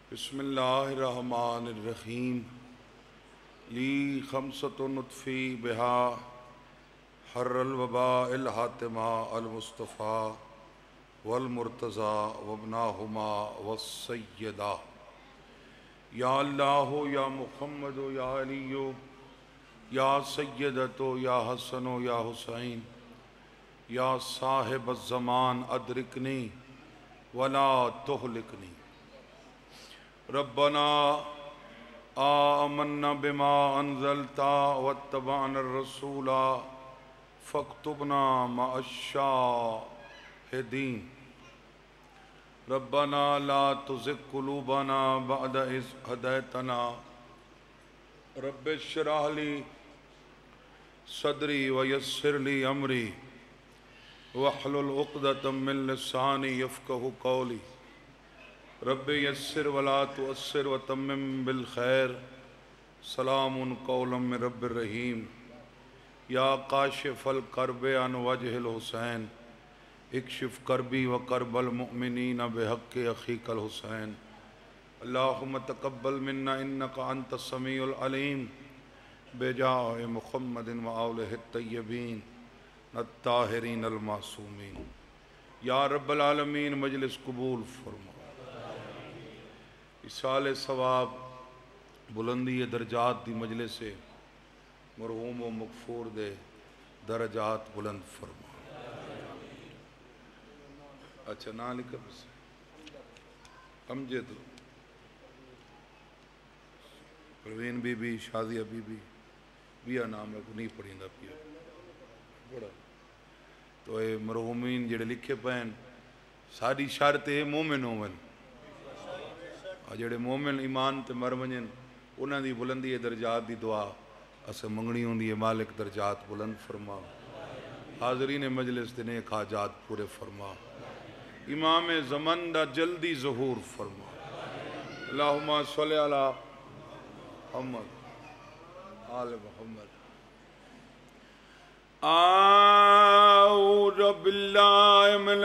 بسم اللہ الرحمن الرحیم لی خمسۃ نطفی بہا حر الوباء الحاتمہ المصطفیٰ والمرتضیٰ وابناہما والسیدہ یا اللہ یا محمد یا علی یا سیدت یا حسن یا حسین یا صاحب الزمان ادرکنی ولا تہلکنی ربنا آمنا بما انزلتا واتبعنا الرسول فاکتبنا مع الشاہدین ربنا لا تزغ قلوبنا بعد إذ هديتنا رب اشرح لي صدري ويسر لي أمري واحلل عقدة من لساني يفقهوا قولي رب یسر ولا تؤثر وتمم بالخیر سلام قولا من رب الرحیم یا کاشف الکرب عن وجہ الحسین اکشف کربی وکرب المؤمنین بحق اخیک الحسین اللہم تقبل منا انک انت السمیع العلیم بجاہ محمد وآلہ الطیبین الطاہرین المعصومین یا رب العالمین مجلس قبول فرما اصال ثواب بلندی درجات دی مجلس سے مرحوم و مغفور دے درجات بلند فرما اچھا نا لکھا بس امجد پروین بی بی شازیہ بی بی بیا نام ہے کو نہیں پڑھیں دا پیا بڑا تو اے مرحومین جڑے لکھے پہن ساری شرط ہے مومن ہومن جڑے مومن ایمان تے مر ونجن انہاں دی بلندی درجات دی دعا اسے منگنی ہوندی ہے مالک درجات بلند فرما حاضرین مجلس دے نیک حاجات پورے فرما امام زمن دا جلدی ظہور فرما اللہم صلی علی محمد آل محمد اعوذ باللہ من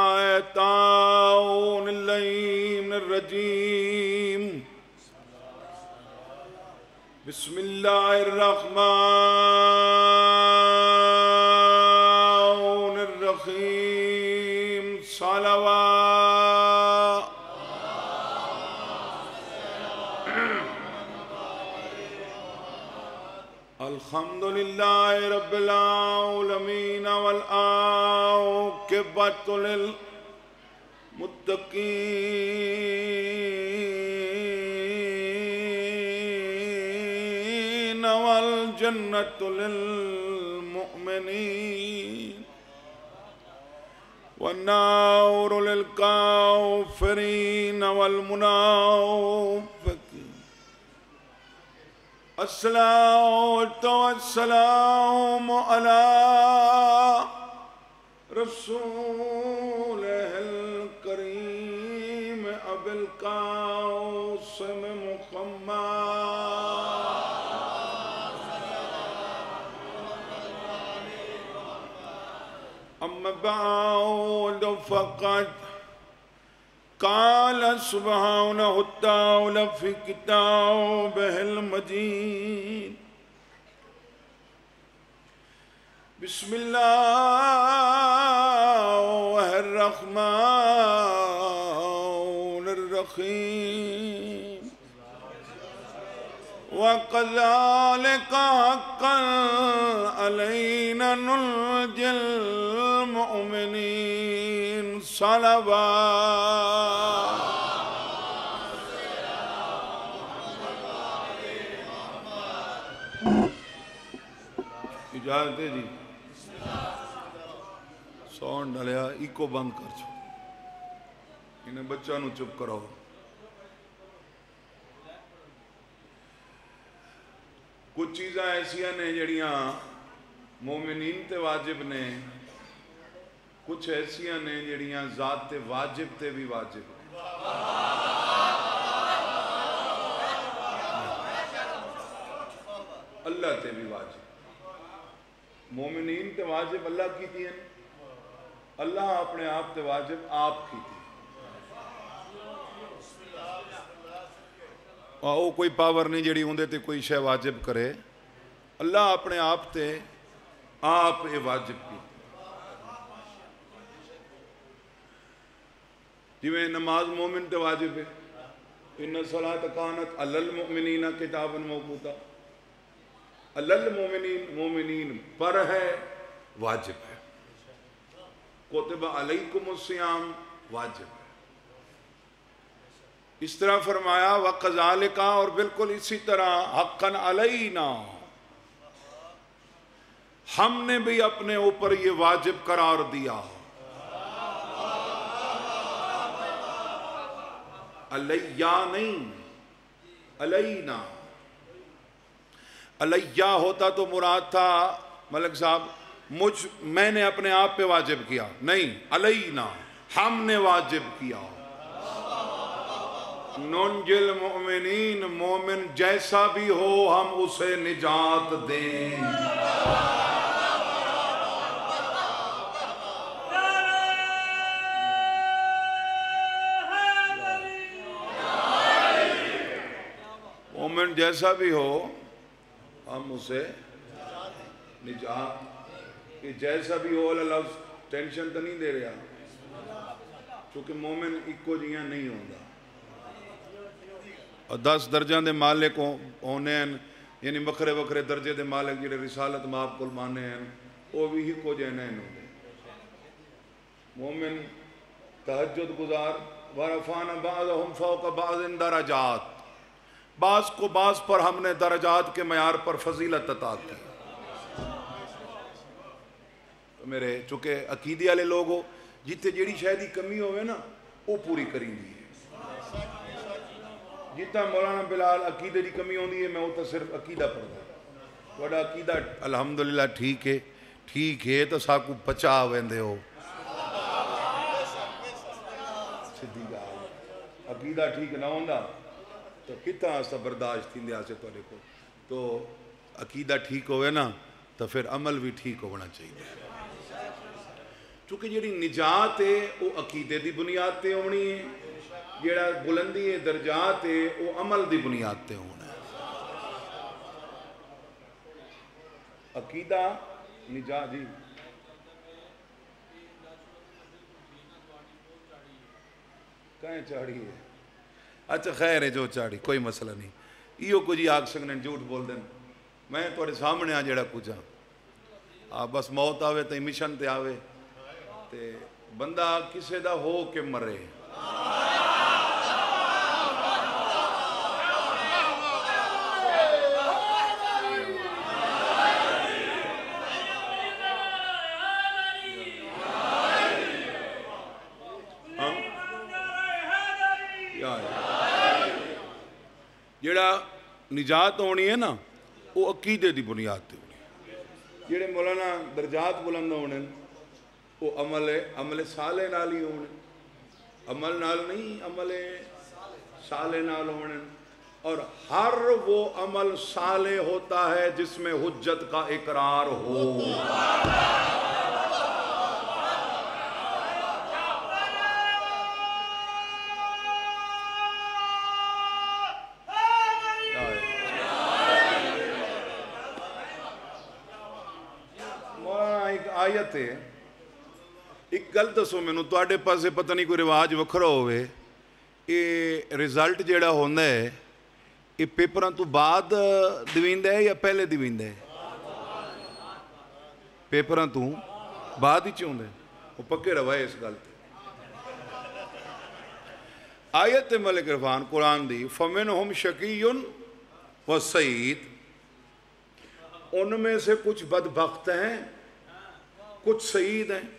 الشیطان اللعین الرجیم بسم اللہ الرحمن الرحیم صلوات الحمدللہ رب العالمین والعاقبۃ للمتقین والجنۃ للمؤمنین والنار للکافرین والمنافقین الصلاة والسلام على رسوله الكريم أبي القاسم محمد أما بعد فقد قال سبحانه وتعالى في كتابه المجيد بسم الله الرحمن الرحيم وكذلك حقا علينا ننجي المؤمنين صلوات اجازت ہے جی ساؤنڈ ڈالیا ایکو بند کر چھو انہیں بچہ نو چپ کراؤ کچھ چیزاں ایسیاں نے جڑیاں مومنین تے واجب نے کچھ ایسیاں نے جڑیاں ذات واجب تے بھی واجب اللہ تے بھی واجب مومنین تے واجب اللہ کی تھی ہیں اللہ اپنے آپ تے واجب آپ کی تھی وہ کوئی پاور نہیں جڑی اندر تے کوئی شے واجب کرے. اللہ اپنے آپ تے آپ یہ واجب کی. جویں نماز مومن تے واجب ہے. ان الصلاۃ کانت علی المؤمنین کتابا موقوتا. علی المؤمنین مومنین پر ہے واجب ہے. کتب علیکم الصیام واجب ہے. اس طرح فرمایا وَقَذَالِكَ اور بالکل اسی طرح حقاً علینا ہم نے بھی اپنے اوپر یہ واجب قرار دیا. علیہ نہیں علینا. علیہ ہوتا تو مراد تھا ملک صاحب میں نے اپنے آپ پہ واجب کیا. نہیں علینا ہم نے واجب کیا. ننجل مؤمنین مومن جیسا بھی ہو ہم اسے نجات دیں. مومن جیسا بھی ہو ہم اسے نجات. کہ جیسا بھی ہو اللہ ٹینشن تو نہیں دے رہا چونکہ مومن ایکو جیاں نہیں ہوندہ. اور 10 درجہ دے مالک ہونے ہیں یعنی وکھرے وکھرے درجے دے مالک جڑے رسالت ماب کل مانے ہیں وہ بھی ہی کو جینے ہیں. مومن تہجد گزار ورفعنا بعضهم فوق بعض درجات. بعض کو بعض پر ہم نے درجات کے معیار پر فضیلت عطا کی. میرے چونکہ عقیدے والے لوگ ہو جتے جیڑی شاید ہی کمی ہوئے نا وہ پوری کریں دی ہے. جتا مولانا بلال عقیدے دی کمی ہوندی ہے میں وہ تو صرف عقیدہ پڑھتا. وڈا عقیدہ الحمدللہ ٹھیک ہے تو ساکو بچا ویندے ہو. سدھی گال عقیدہ ٹھیک نہ ہوندا تو کتنا سا برداشت تھیندے آسے تواڈے کو. تو عقیدہ ٹھیک ہوئے نا تو پھر عمل بھی ٹھیک ہونا چاہیے. چونکہ جیڑی نجات ہے وہ عقیدے دی بنیاد تے ہونی ہے. جیڑا بلندی ہے درجات ہے وہ عمل دی بنیاد تے ہونا ہے. عقیدہ نجات جی کہیں چاڑی ہے. اچھا خیر ہے جو چاڑی کوئی مسئلہ نہیں. ایو کو جی آگ سکنے جھوٹ بول دیں میں توڑے سامنے آ جڑا کچھ ہاں بس موت آوے تے مشن تے آوے تے بندہ کسے دا ہو کے مرے. جیڑا نجات ہونی ہے نا وہ عقیدے دی بنیاد تے ہونی. جیڑے مولانا درجات بلند ہونے وہ عمل صالح نال ہی ہونے. عمل نال نہیں عمل صالح نال ہونے. اور ہر وہ عمل صالح ہوتا ہے جس میں حجت کا اقرار ہو. آیت ہے ایک گل دسو مینوں تواڈے پاسے پتہ نہیں کوئی رواج وکھرا ہوئے یہ رزلٹ جیڑا ہوندا ہے یہ پیپراں تو بعد دیویندا ہے یا پہلے دیویندا ہے؟ پیپراں تو بعد ہی ہوندا ہے. وہ پکے روائے اس گل تے. آیت ملک عرفان قرآن دی فَمِنْهُمْ شَقِيٌّ وَسَعِيدٌ. ان میں سے کچھ بدبخت ہیں کچھ سعید ہیں.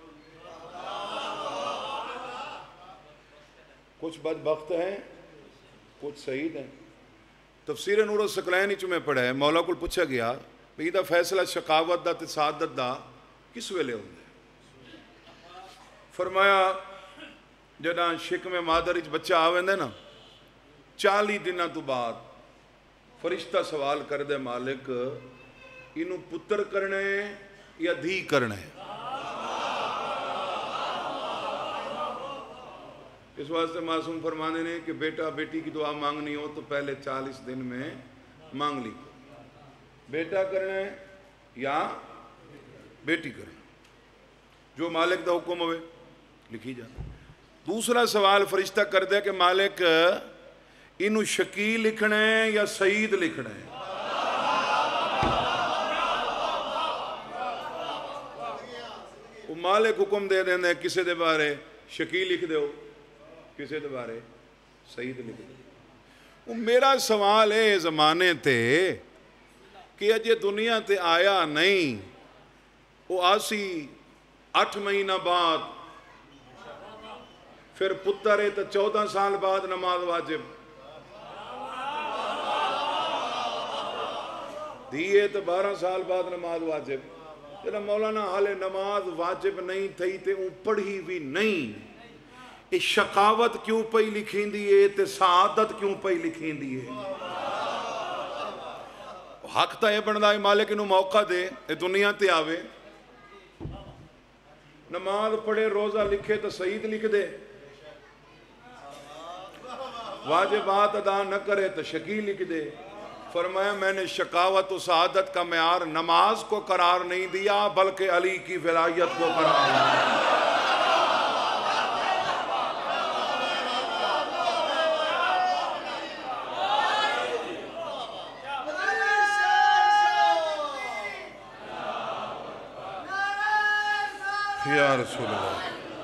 کچھ بدبخت ہیں کچھ سعید ہیں. تفسیر نور الثقلین وچ میں پڑھا ہے مولا کو پوچھا گیا بھئی دا فیصلہ شقاوت دا تے سعادت دا کس ویلے ہوندا ہے؟ فرمایا جداں شکم مادر وچ بچہ آویندا نا 40 دنوں تو بعد فرشتہ سوال کردے مالک انہوں پتر کرنے یا دھی کرنے. اس واسطے معصوم فرمانے نے کہ بیٹا بیٹی کی دعا مانگنی ہو تو پہلے 40 دن میں مانگ لی، بیٹا کرنا ہے یا بیٹی کرنا، جو مالک دا حکم ہوئے لکھی جا۔ دوسرا سوال فرشتہ کر دے کہ مالک انہوں شقی لکھنا ہے یا سعید لکھنا ہے؟ وہ مالک حکم دے دینا ہے کسے دے بارے شقی لکھ دے ہو، کسے دے بارے سعید لکھ دے۔ وہ میرا سوال ہے زمانے تے کہ اجے دنیا تے آیا نہیں، وہ آسی 8 مہینہ بعد، پھر پتر ہے تو 14 سال بعد نماز واجب، دیئے تو 12 سال بعد نماز واجب۔ جب مولانا حالے نماز واجب نہیں تھی تے اون پڑھی بھی نہیں، یہ شقاوت کیوں پئی لکھیں دیئے تے سعادت کیوں پئی لکھیں دیئے؟ حق تا یہ بندہ ہے مالک انہوں موقع دے یہ دنیا تے آوے، نماز پڑھے روزہ لکھے تو سعید لکھ دے، واجبات ادا نہ کرے تو شقی لکھ دے۔ فرمایا میں نے شقاوت و سعادت کا معیار نماز کو قرار نہیں دیا بلکہ علی کی ولایت کو قرار دیا۔ یا رسول اللہ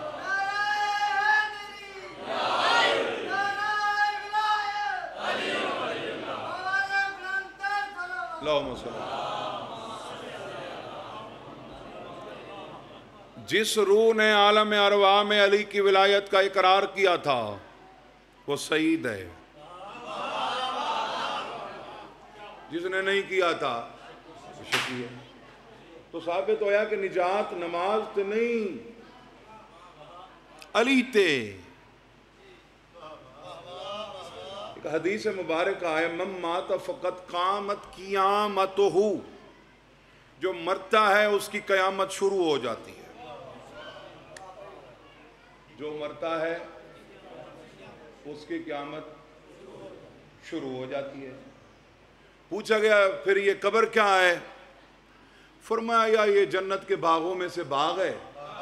اللہم صلی اللہ۔ جس روح نے عالم ارواح میں علی کی ولایت کا اقرار کیا تھا وہ سعید ہے، جس نے نہیں کیا تھا وہ شقی ہے۔ تو ثابت ہویا کہ نجات نماز تے نہیں علی تے۔ ایک حدیث مبارک آئے من مات فقط قامت قیامتہ، جو مرتا ہے اس کی قیامت شروع ہو جاتی ہے، جو مرتا ہے اس کی قیامت شروع ہو جاتی ہے۔ پوچھا گیا پھر یہ قبر کیا ہے؟ فرمایا یہ جنت کے باغوں میں سے باغ ہے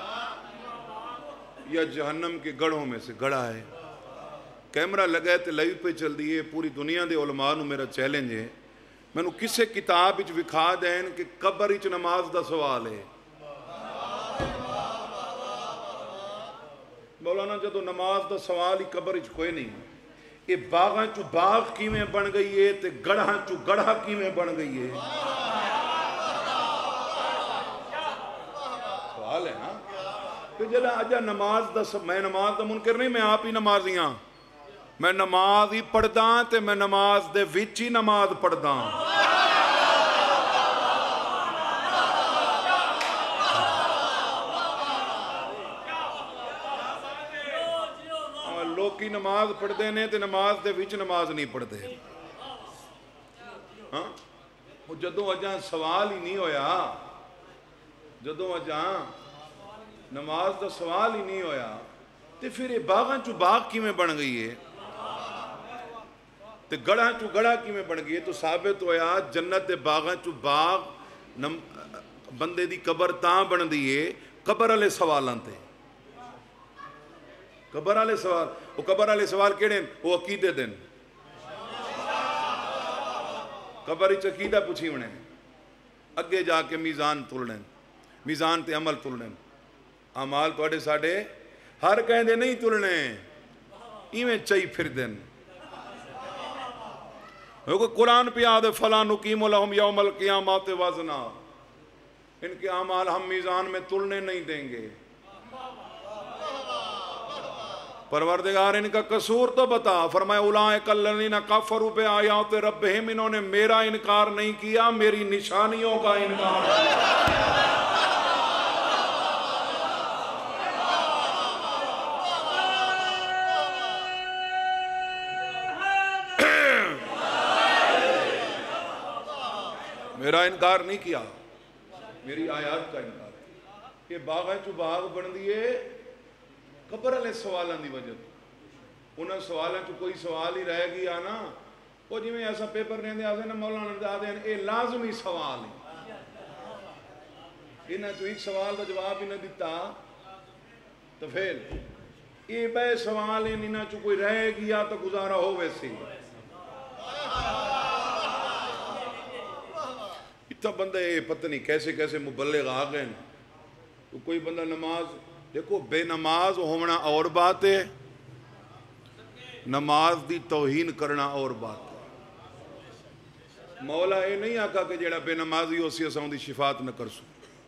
یا جہنم کے گڑھوں میں سے گڑھا ہے۔ کیمرہ لگائے تے لائیو پہ چل دیئے، پوری دنیا دے علماء نو میرا چیلنج ہے میں نو کسے کتاب اچ وکھا دین کہ قبر اچ نماز دا سوال ہے۔ مولانا جدو نماز دا سوال ہی قبر اچ کوئی نہیں، یہ باغاں چو باغ کیویں بن گئی ہے تے گڑھاں چو گڑھا کیویں بن گئی ہے؟ سوال ہے نا کہ جدہ اجا نماز دا میں نماز دا منکر نہیں، میں آپ ہی نمازیاں، میں نماز ہی پڑھداں تے میں نماز دے وچ ہی نماز پڑھداں۔ لوگ کی نماز پڑھدے نے تے نماز دے وچ نماز نہیں پڑھدے۔ ہاں وہ جدوں اجاں سوال ہی نہیں ہویا، جدوں اجاں نماز دا سوال ہی نہیں ہویا تے پھر یہ باغاں چو باغ کیویں بن گئی ہے تے گڑھاں چو گڑھا کیویں بن گئی ہے؟ تو ثابت ہویا جنت دے باغاں چو باغ بندے دی قبر تاں بن دیئے قبر والے سوالاں تے۔ قبر والے سوال، وہ قبر والے سوال کیڑے وہ عقیدے دن، قبر وچ عقیدہ پوچھی ہونے، اگے جا کے میزان تلنے، میزان تے عمل تلنے، اعمال تواڈے ساڈے ہر کہندے نہیں تلنے، ایویں چاہی پھر دن۔ قرآن پہ آدھے فَلَا نُقِيمُ لَهُمْ يَوْمَ الْقِيَامَةِ وَزْنًا، ان کے اعمال ہم میزان میں تلنے نہیں دیں گے۔ پروردگار ان کا قصور تو بتا، فرمایا اولئک الذین کفروا بآیات ربہم، انہوں نے میرا انکار نہیں کیا، میری نشانیوں کا انکار کیا۔ میرا انکار نہیں کیا، میری آیات کا انکار ہے۔ یہ باغ چو باغ بن دیئے قبر علیہ سوالان دی وجہ۔ انہوں سوالوں چ کوئی سوال ہی رہ گیا نا، وہ جی میں ایسا پیپر نہیں دیا نا مولانا دے دیں، یہ لازمی سوال ہے، انہوں تو ایک سوال کا جواب ہی نہ دیتا تو پھر یہ بے سوال ہیں، انہوں چ کوئی رہ گیا تو گزارا ہو ویسی اتنا بندہ یہ پتہ نہیں کیسے کیسے مبلغ آ گئے نا، تو کوئی بندہ نماز دیکھو بے نماز ہونا اور بات ہے، نماز دی توہین کرنا اور بات ہے۔ مولا یہ نہیں آکا کہ جیڑا بے نمازی ہو سی اساں دی شفاعت نہ کر سو،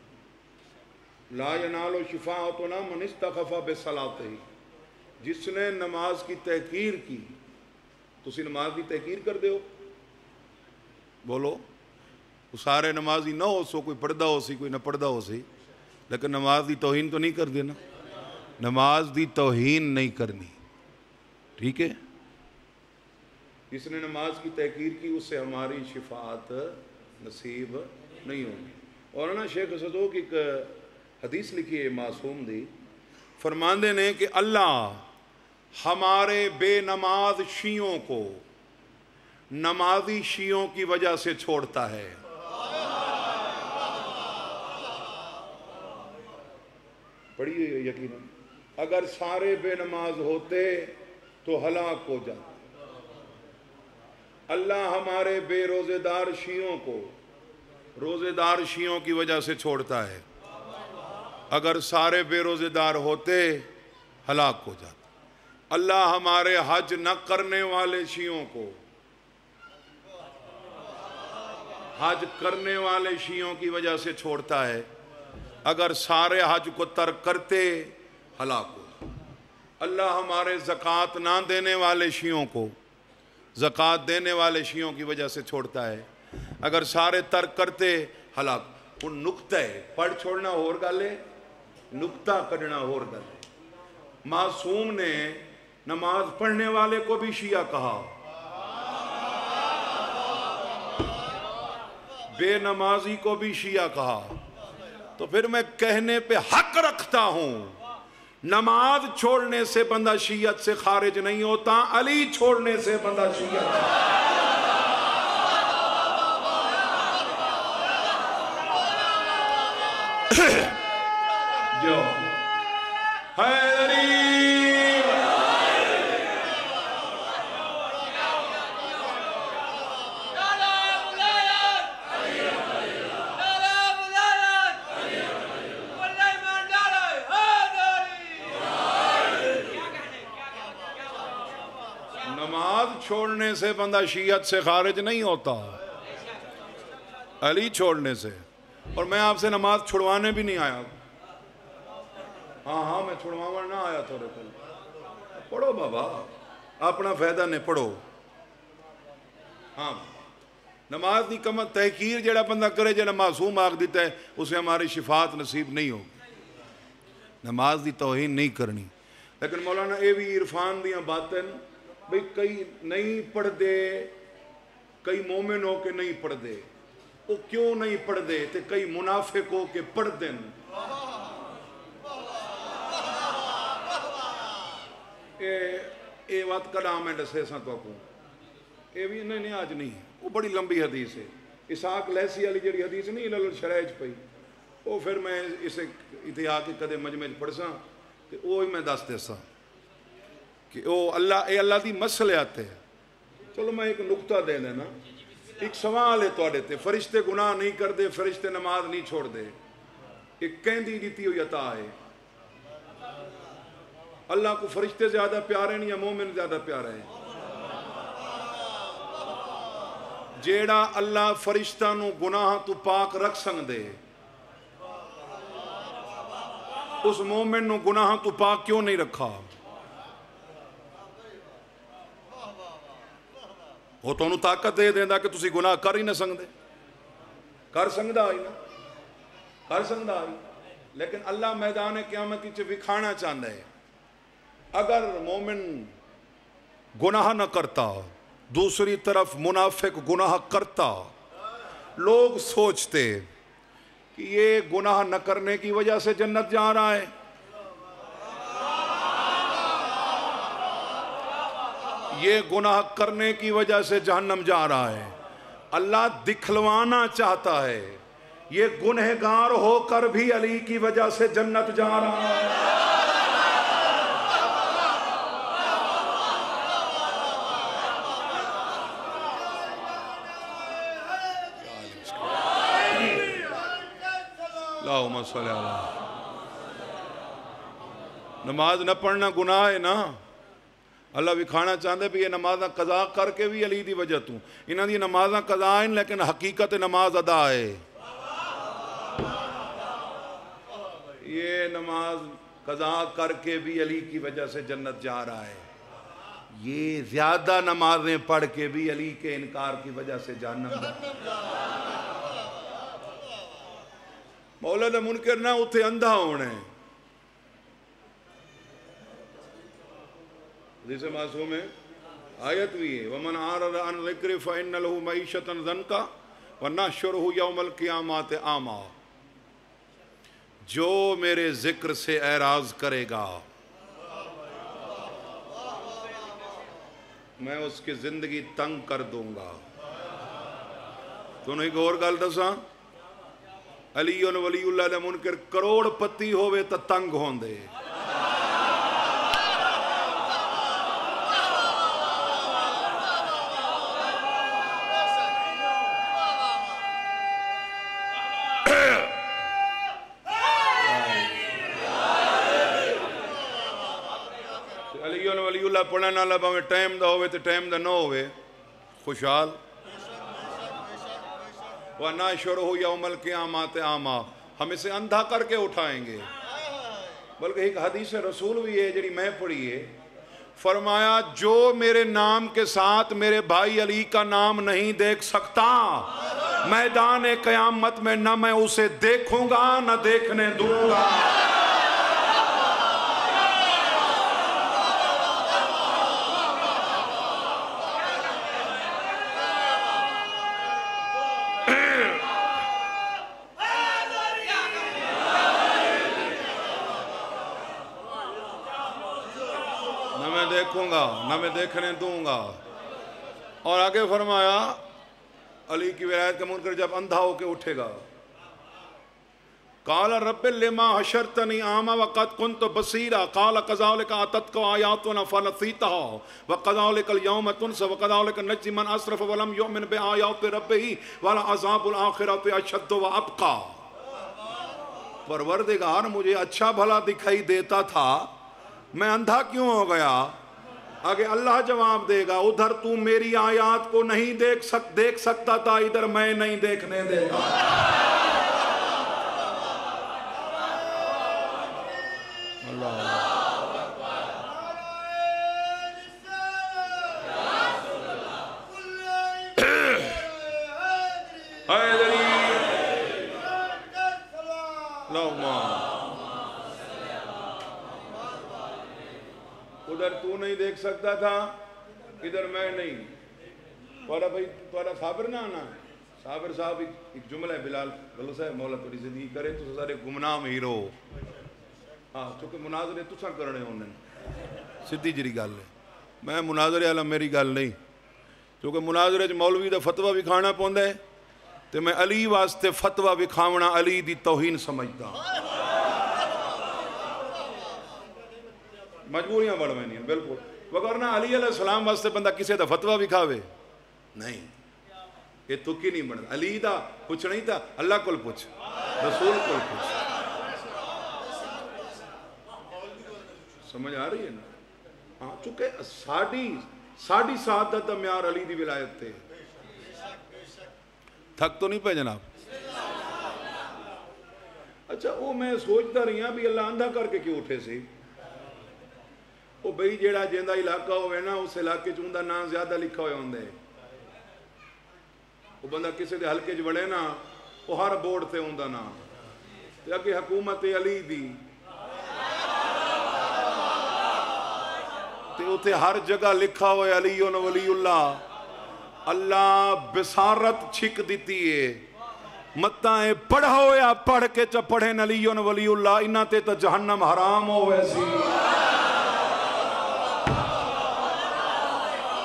لا ینالو شفاعتنا من استخف بصلاۃہ، جس نے نماز کی تحقیر کی، تسی نماز کی تحقیر کر دے ہو، بولو سارے نمازی نہ ہو سو، کوئی پڑھدا ہو سی کوئی نہ پڑھدا ہو سی، لیکن نماز دی توہین تو نہیں کر دینا، نماز دی توہین نہیں کرنی، ٹھیک ہے؟ جس نے نماز کی تحقیر کی اس سے ہماری شفاعت نصیب نہیں ہوگی۔ اور نا شیخ صدوق ایک حدیث لکھی ہے معصوم دی، فرماندے نے کہ اللہ ہمارے بے نماز شیعوں کو نمازی شیعوں کی وجہ سے چھوڑتا ہے۔ پڑھیے یقیناً، اگر سارے بے نماز ہوتے تو ہلاک ہو جاتے، اللہ ہمارے بے روزے دار شیعوں کو روزے دار شیعوں کی وجہ سے چھوڑتا ہے، اگر سارے بے روزے دار ہوتے ہلاک ہو جاتے، اللہ ہمارے حج نہ کرنے والے شیعوں کو حج کرنے والے شیعوں کی وجہ سے چھوڑتا ہے، اگر سارے حج کو ترک کرتے ہلاک ہو جاتے، اللہ ہمارے زکوٰۃ نہ دینے والے شیعوں کو زکوٰۃ دینے والے شیعوں کی وجہ سے چھوڑتا ہے، اگر سارے ترک کرتے ہلاک۔ ان نقطہ ہے، پڑھ چھوڑنا اور گل ہے، نقطہ کڈنا اور گل ہے۔ معصوم نے نماز پڑھنے والے کو بھی شیعہ کہا، بے نمازی کو بھی شیعہ کہا، تو پھر میں کہنے پہ حق رکھتا ہوں، نماز چھوڑنے سے بندہ شیعت سے خارج نہیں ہوتا، علی چھوڑنے سے بندہ شیعت جو حیدری چھوڑنے سے بندہ شیعت سے خارج نہیں ہوتا، علی چھوڑنے سے۔ اور میں آپ سے نماز چھڑوانے بھی نہیں آیا، ہاں میں چھڑوانے نہ آیا تھوڑے پہلے، پڑھو بابا اپنا فائدہ نے پڑھو، ہاں نماز دی کم تحقیر جڑا بندہ کرے جڑا معصوم آگ دیتا ہے اسے ہماری شفاعت نصیب نہیں ہوگی، نماز دی توہین نہیں کرنی۔ لیکن مولانا اے بھی عرفان دیاں باتیں بھئی کئی نہیں پڑھ دے، کئی مومن ہو کے نہیں پڑھ دے، وہ کیوں نہیں پڑھ دے تے کئی منافق ہو کے پڑھ دیں، اے وقت کڑا میں ڈسے ساں تو اپوں اے بھی نہیں آج نہیں، وہ بڑی لمبی حدیث ہے، اسحاق لیسی علی جڑی حدیث نہیں للل شرائج پئی، وہ پھر میں اسے اتحا کے کدے مجمع پڑھ ساں تے وہی میں دس دے ساں کہ اے اللہ دی مسئلات ہے۔ چلو میں ایک نقطہ دے دینا، ایک سوال ہے توڑے تے، فرشتے گناہ نہیں کر دے، فرشتے نماز نہیں چھوڑ دے، ایک کہندی دیتی ہوئی عطا ہے، اللہ کو فرشتے زیادہ پیارے نہیں یا مومن زیادہ پیارے ہیں؟ جیڑا اللہ فرشتہ نو گناہ تو پاک رکھ سنگ دے، اس مومن نو گناہ تو پاک کیوں نہیں رکھا؟ وہ تو انہوں طاقت دے دیندہ کہ تسی گناہ کر ہی نہ سنگ دے، کر سنگ دا آئی نا، کر سنگ دا آئی، لیکن اللہ میدان قیامت کی وکھانا چاہتا ہے، اگر مومن گناہ نہ کرتا، دوسری طرف منافق گناہ کرتا، لوگ سوچتے کہ یہ گناہ نہ کرنے کی وجہ سے جنت جا رہا ہے، یہ گناہ کرنے کی وجہ سے جہنم جا رہا ہے، اللہ دکھلوانا چاہتا ہے یہ گنہگار ہو کر بھی علی کی وجہ سے جنت جا رہا ہے۔ اللہم صلی اللہ۔ نماز نہ پڑھنا گناہ ہے نا، اللہ بھی کھانا چاہتے بھی یہ نمازاں قضا کر کے بھی علی دی وجہ تو انہاں دی نمازاں قضا ہیں لیکن حقیقت نماز ادا ہے۔ یہ نماز قضا کر کے بھی علی کی وجہ سے جنت جا رہا ہے، یہ زیادہ نمازیں پڑھ کے بھی علی کے انکار کی وجہ سے جہنم جا رہا ہے۔ مولا دا منکر نہ اتھے اندھا ہونے، جسے معصوم ہے آیت بھی ہے وَمَنْ عَارَضَ عَنْ ذِكْرِ فَإِنَّ لَهُ مَعِيشَةً ضَنْكَ وَنَحْشُرُهُ يَوْمَ الْقِيَامَةِ أَعْمَىٰ۔ جو میرے ذکر سے اعراض کرے گا میں اس کی زندگی تنگ کر دوں گا۔ تو نہیں گور گل دساں، علی ولی اللہ دے منکر کروڑ پتی ہوئے تا تنگ ہون دے۔ علی ولی اللہ پڑھنے والا باویں ٹائم دا ہوئے تے ٹائم دا نہ ہوئے خوشحال۔ وَنَحْشُرُهُ يَوْمَ الْقِيَامَةِ أَعْمَىٰ، ہم اسے اندھا کر کے اٹھائیں گے۔ بلکہ ایک حدیث رسول بھی ہے جڑی میں پڑھی ہے، فرمایا جو میرے نام کے ساتھ میرے بھائی علی کا نام نہیں دیکھ سکتا میدان قیامت میں نہ میں اسے دیکھوں گا نہ دیکھنے دوں گا۔ نہ میں دیکھنے دوں گا۔ اور آگے فرمایا علی کی ولایت کا منکر جب اندھا ہو کے اٹھے گا، قال رب لما حشرتنی اعمی وقد كنت بصیرا قال كذلك اتتك آیاتنا فنسیتها وكذلك اليوم تنسى وكذلك نجزي من اسرف ولم يؤمن بآیات ربه ولعذاب الآخرة اشد وابقى۔ پروردگار مجھے اچھا بھلا دکھائی دیتا تھا، میں اندھا کیوں ہو گیا؟ آگے اللہ جواب دے گا ادھر تو میری آیات کو نہیں دیکھ سکتا تھا، ادھر میں نہیں دیکھنے دے گا۔ اللہ ادھر تو نہیں دیکھ سکتا تھا، ادھر میں نہیں۔ توڑا صابر نہ آنا ہے، صابر صاحب ایک جملہ ہے بلال بلو صاحب مولا توڑی زندگی کرے تو سارے گمنام ہی رہو۔ ہاں چونکہ مناظرے تُساں کرنے ہونے سدھی جری گل ہے، میں مناظرے والا میری گل نہیں، کیونکہ مناظرے چ مولوی دا فتویٰ بھی کھانا پوندا ہے تو میں علی واسطے فتویٰ بھی کھاونا علی دی توہین سمجھتا ہوں۔ مجبوریاں بڑھ میں نہیں ہیں بالکل، وگرنہ علی علیہ السلام واسطے بندہ کسی دا فتویٰ بھی کھاوے نہیں، یہ تکی نہیں بنتا۔ علی دا پوچھ نہیں تھا، اللہ کل پوچھ، رسول کل پوچھ۔ سمجھ آ رہی ہے نا؟ ہاں چونکہ ساڑھی سعادت دا معیار علی دی ولایت تھے۔ تھک تو نہیں پہ جناب؟ اچھا وہ میں سوچتا رہی ہوں بھی اللہ اندھا کر کے کیوں اٹھے سی؟ وہ بھئی جیڑا جیندہ علاقہ ہوئے نا اس علاقے چوندہ نام زیادہ لکھا ہوئے ہوندے، وہ بندہ کسی دے حلقے جو بڑھے نا وہ ہر بورڈ تے ہوندہ نا تاکہ حکومت علی دی تے اتھے ہر جگہ لکھا ہوئے علی ولی اللہ۔ اللہ بسارت چھک دیتی ہے متائیں پڑھا ہویا پڑھ کے چا پڑھیں علی ولی اللہ انہاں تے تا جہنم حرام ہو ویسی۔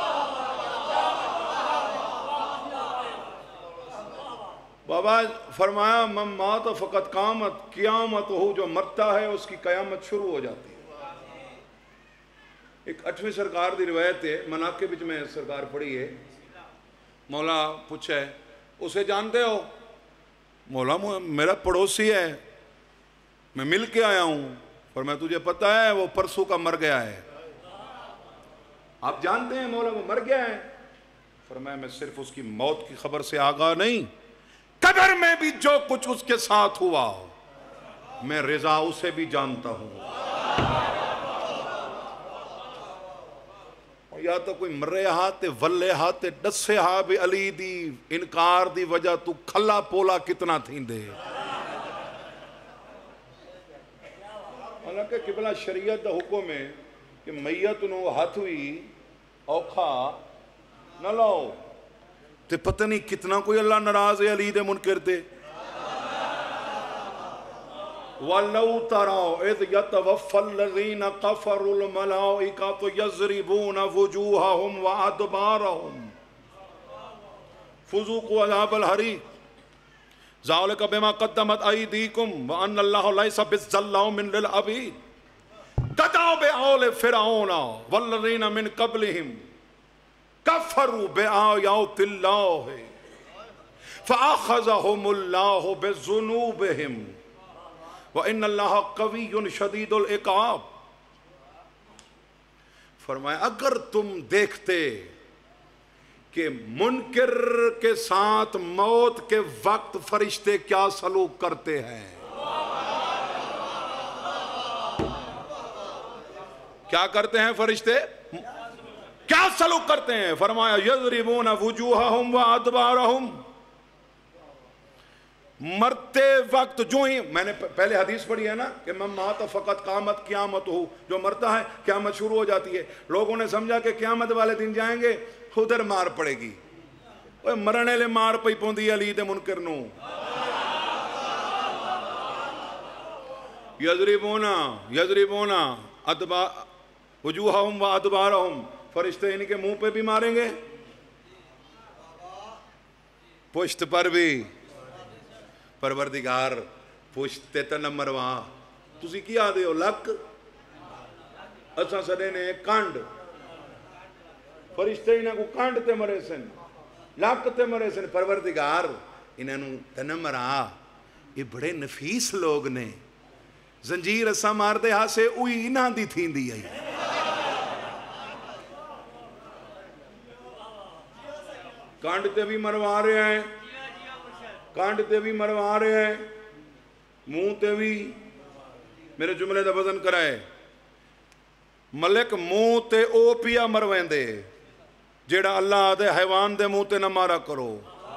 بابا فرمایا من مات فقط قامت، قیامت ہو، جو مرتا ہے اس کی قیامت شروع ہو جاتی ہے۔ ایک 8ویں سرکار دی روایت ہے، مناقب وچ میں سرکار پڑھی ہے، مولا پوچھا ہے اسے جانتے ہو؟ مولا میرا پڑوسی ہے، میں مل کے آیا ہوں، پر میں تجھے پتہ ہے وہ پرسوں کا مر گیا ہے۔ آپ جانتے ہیں مولا وہ مر گیا ہے؟ فرمایا میں صرف اس کی موت کی خبر سے آگاہ نہیں، قبر میں بھی جو کچھ اس کے ساتھ ہوا میں رضا اسے بھی جانتا ہوں۔ یا تو کوئی مرے ہاتھ ولے ہاتھ ڈسے ہاں بھی علی دی انکار دی وجہ تو کھلا پولا کتنا تھیں دے۔ حالانکہ قبلہ شریعت دا حکم ہے کہ میت نو ہاتھ ہوئی اوکھا نہ لاؤ، تے پتہ نہیں کتنا کوئی اللہ ناراض ہے علی دے منکر تے۔ وَلَوْ تَرَوْا اِذْ يَتَوَفَّى الَّذِينَ كَفَرُوا الْمَلَائِكَةُ يَضْرِبُونَ وُجُوهَهُمْ وَأَدْبَارَهُمْ فُذُوقُوا عَذَابَ الْحَرِيقِ ذَلِكَ بِمَا قَدَّمَتْ أَيْدِيكُمْ وَأَنَّ اللَّهَ لَيْسَ بِالظَّلَّامٍ لِّلْعَبِيدِ كَذَّبَ آلُ فِرْعَوْنَ وَالَّذِينَ مِن قَبْلِهِمْ كَفَرُوا بِآيَاتِ اللَّهِ فَأَخَذَهُمُ اللَّهُ بِذُنُوبِهِمْ وَإِنَّ اللَّهَ قَوِيٌّ شَدِيدُ الْعِقَابِ۔ فرمایا اگر تم دیکھتے کہ منکر کے ساتھ موت کے وقت فرشتے کیا سلوک کرتے ہیں، کیا کرتے ہیں فرشتے، کیا سلوک کرتے ہیں؟ فرمایا یضربون وجوہہم وادبارہم، مرتے وقت جو ہی، میں نے پہلے حدیث پڑھی ہے نا کہ من مات فقط قامت قیامت ہو، جو مرتا ہے قیامت شروع ہو جاتی ہے۔ لوگوں نے سمجھا کہ قیامت والے دن جائیں گے ادھر مار پڑے گی، مرنے لے مار پئی پوندی علی دے منکر نو۔ یضربون وجوہہم وادبارہم، فرشتے ان کے منہ پہ بھی ماریں گے، پشت پر بھی۔ پروردگار پشتے تا نہ مرواں، تسی کیا دے ہو لک، اساں سڑے نے کانڈ، فرشتے انہاں کو کانڈ تے مرے سن، لک تے مرے سن۔ پروردگار انہاں نو تے نہ مرا، یہ بڑے نفیس لوگ نے، زنجیر اساں مار دے ہاں سے اوئی انہاں دی تھین دی آئی۔ کانڈ تے بھی مروا رہے ہیں، کانڈ تے بھی مروا رہے ہیں، منہ تے بھی۔ میرے جملے دا وزن کرائے، ملک منہ تے او پیا مروین دے جیڑا اللہ دے حیوان دے منہ تے نہ مارا کرو۔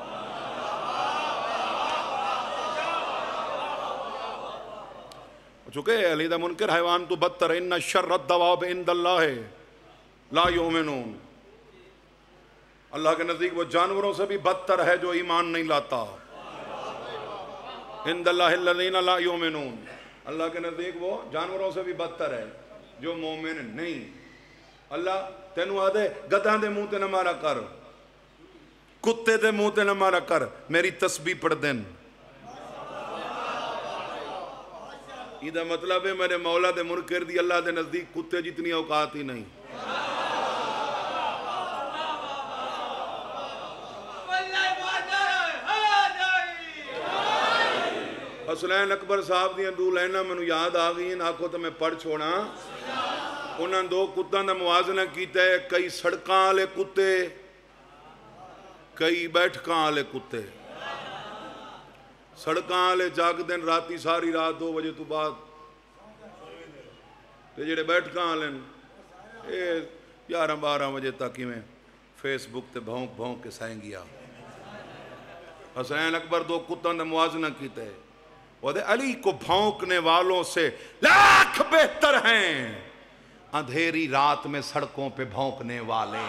چکے علی دا منکر حیوان تو بدتر، ان شر الدواب عند اللہ لا یؤمنون، اللہ کے نزدیک وہ جانوروں سے بھی بدتر ہے جو ایمان نہیں لاتا۔ عند اللہ الذین لا یؤمنون، اللہ کے نزدیک وہ جانوروں سے بھی بدتر ہے جو مومن نہیں۔ اللہ تینوں آدھے گدھاں دے منہ تے نہ مارا کر، کتے دے منہ تے نہ مارا کر، میری تسبیح پڑھ دین۔ یہ دا مطلب ہے میرے مولا دے منکر دی اللہ دے نزدیک کتے جتنی اوقات ہی نہیں۔ حسنین اکبر صاحب دیاں دو لائنہ میں یاد آ گئی ہیں، آنکھوں تو میں پڑھ چھوڑا۔ انہاں دو کتاں دا موازنہ کیتا ہے، کئی سڑکاں والے کتے، کئی بیٹھکاں والے کتے۔ سڑکاں والے جاگ دن راتی ساری رات 2 بجے تو بعد، تے جڑے بیٹھکاں والے 11-12 بجے تک ہی میں فیس بک تے بھونک بھونک کے سائیں گیا۔ حسنین اکبر دو کتاں دا موازنہ کیتا ہے، وہ دے علی کو بھونکنے والوں سے لاکھ بہتر ہیں اندھیری رات میں سڑکوں پہ بھونکنے والے۔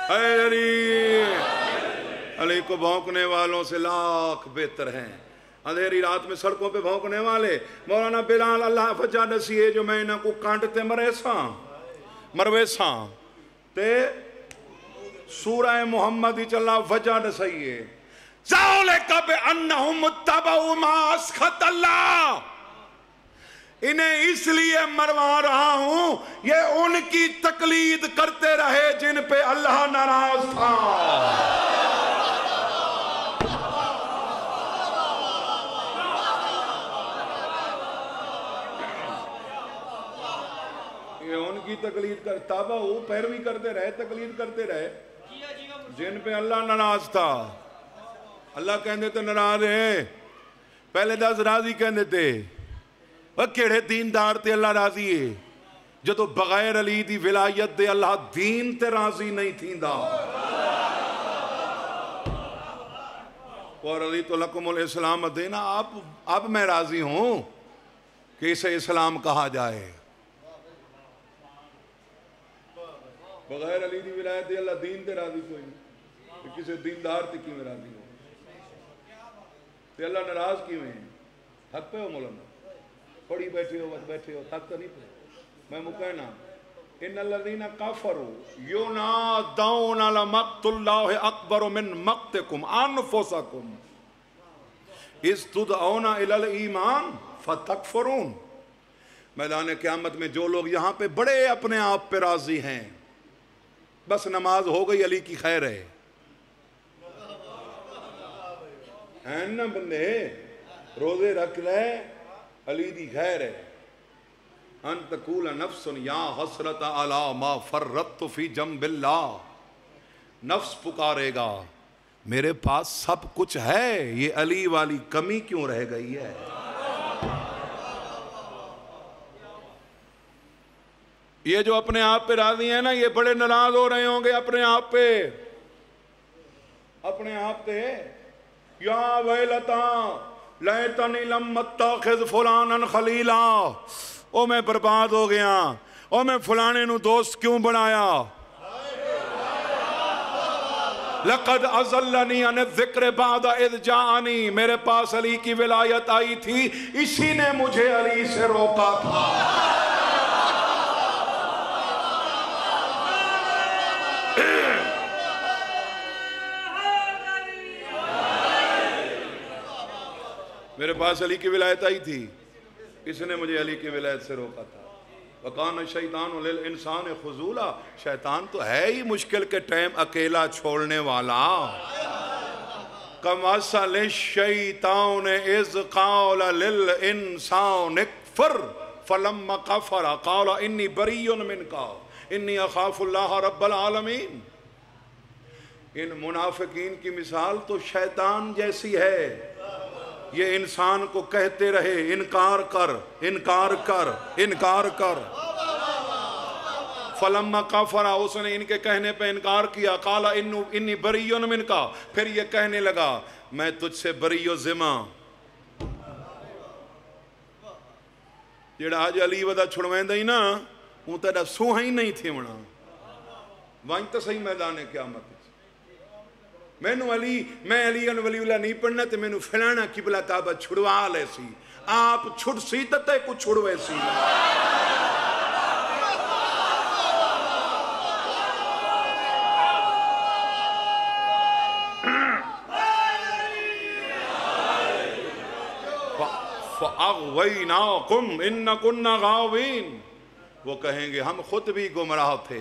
اے علی، علی کو بھونکنے والوں سے لاکھ بہتر ہیں۔ اندھیری رات میں سڑکوں پہ بھونکنے والے مولانا بلال اللہ فجا دسیے جو میں انہاں کو کانٹتے مروے ساں تے سورہ محمد چلا وجہ دسائیے ذَلِكَ بِأَنَّهُمْ اتَّبَعُوا مَا أَسْخَطَ اللَّهُ، انہیں اس لیے مروا رہا ہوں یہ ان کی تقلید کرتے رہے جن پہ اللہ ناراض تھا۔ یہ ان کی تقلید کرتا وہ پیروی کرتے رہے، تقلید کرتے رہے جن پہ اللہ ناراض تھا۔ اللہ کہندے تے ناراض ہے، پہلے دس راضی کہندے تے وہ کیڑے دیندار تے اللہ راضی ہے جدو بغیر علی دی ولایت دے اللہ دین تے راضی نہیں تھیندا۔ اور علی تو لکم الاسلام دینا، اب میں راضی ہوں کہ اسے اسلام کہا جائے۔ بغیر علی دی ولایت دے اللہ دین تے راضی کوئی نہیں، کہ کسی دیندار تے کیوں راضی ہو تے اللہ ناراض کیوں ہیں؟ تھک پہ ہو مولانا، پڑھی بیٹھے ہو بیٹھے ہو، تھک تو نہیں پہ میں مکہنا ان الذین کفروا ینادون لمقت اللہ اکبر من مقتکم انفسکم اذ تدعون الی الایمان فتکفرون۔ میدان قیامت میں جو لوگ یہاں پہ بڑے اپنے آپ پہ راضی ہیں، بس نماز ہو گئی علی کی خیر ہے نا بندے، روزے رکھ لے علی دی خیر ہے۔ ان تقول نفس یا حسرت علی ما فرطت فی جنب اللہ، نفس پکارے گا میرے پاس سب کچھ ہے، یہ علی والی کمی کیوں رہ گئی ہے؟ یہ جو اپنے آپ پہ راضی ہیں نا، یہ بڑے ناراض ہو رہے ہوں گے اپنے آپ پہ۔ یا ویلتا لیتنی لم اتخذ فلانا خلیلا، او میں برباد ہو گیا، او میں فلانے نو دوست کیوں بنایا۔ لقد اضلنی عن الذکر بعد اذ جاءنی، میرے پاس علی کی ولایت آئی تھی، اسی نے مجھے علی سے روکا تھا۔ میرے پاس علی کی ولایت آئی تھی، اس نے مجھے علی کی ولایت سے روکا تھا۔ وَقَانَ الشَّيْطَانُ لِلْإِنسَانِ خُذُولًا، شیطان تو ہے ہی مشکل کے ٹائم اکیلا چھوڑنے والا۔ كَمَثَلِ الشَّيْطَانِ إِذْ قَالَ لِلْإِنسَانِ اكْفُرْ فَلَمَّا كَفَرَ قَالَ إِنِّي بَرِيٌّ مِنْكَ إِنِّي أَخَافُ اللَّهَ رَبَّ الْعَالَمِينَ۔ ان منافقین کی مثال تو شیطان جیسی ہے، یہ انسان کو کہتے رہے انکار کر انکار کر انکار کر۔ فلما کفر، اس نے ان کے کہنے پہ انکار کیا۔ قال انی بری منک، پھر یہ کہنے لگا میں تجھ سے بری و ذمہ۔ جڑا آج علی ودا چھڑویں دئی نا، وہ تیرا سوہا ہی نہیں تھی ونا وائن تو صحیح میدان قیامت۔ میں علی ولی اللہ نہیں پڑھنا تے میں فلانا قبلہ کعبہ چھڑوا لے سی، آپ چھڑ سی تے کو چھڑوے سی۔ فَأَغْوَيْنَاكُمْ إِنَّ كُنَّا غَاوِينَ، وہ کہیں گے ہم خود بھی گمراہ تھے،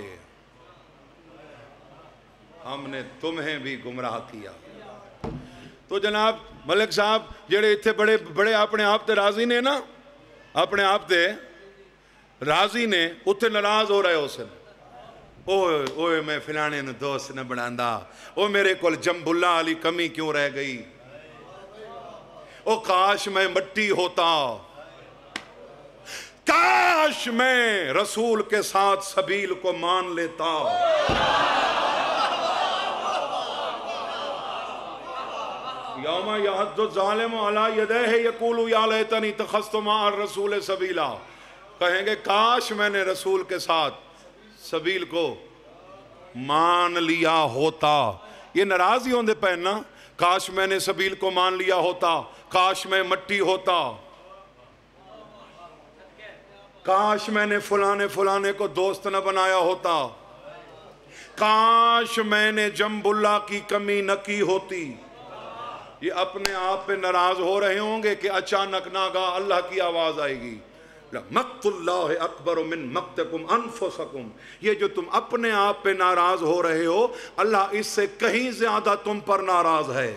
ہم نے تمہیں بھی گمراہ کیا۔ تو جناب ملک صاحب جڑے اتھے بڑے اپنے آپ تے راضی نے نا، اپنے آپ تے راضی نے، اتھے ناراض ہو رہے ہو سن۔ اوے میں فلانے نے دوست نہ بناندا، او میرے کول جنب اللہ علی کمی کیوں رہ گئی، او کاش میں مٹی ہوتا، کاش میں رسول کے ساتھ سبیل کو مان لیتا۔ یوم یعض الظالم علی یدیہ یقول یا لیتنی اتخذت مع الرسول سبیلا، کہیں گے کاش میں نے رسول کے ساتھ سبیل کو مان لیا ہوتا. یہ ناراض ہی ہوندے پہ نا, کاش میں نے سبیل کو مان لیا ہوتا, کاش میں مٹی ہوتا, کاش میں نے فلانے کو دوست نہ بنایا ہوتا, کاش میں نے جنب اللہ کی کمی نہ کی ہوتی. یہ اپنے آپ پہ ناراض ہو رہے ہوں گے کہ اچانک ناگاہ اللہ کی آواز آئے گی, مقت اللہ اکبر من مقتکم انفسکم. یہ جو تم اپنے آپ پہ ناراض ہو رہے ہو, اللہ اس سے کہیں زیادہ تم پر ناراض ہے.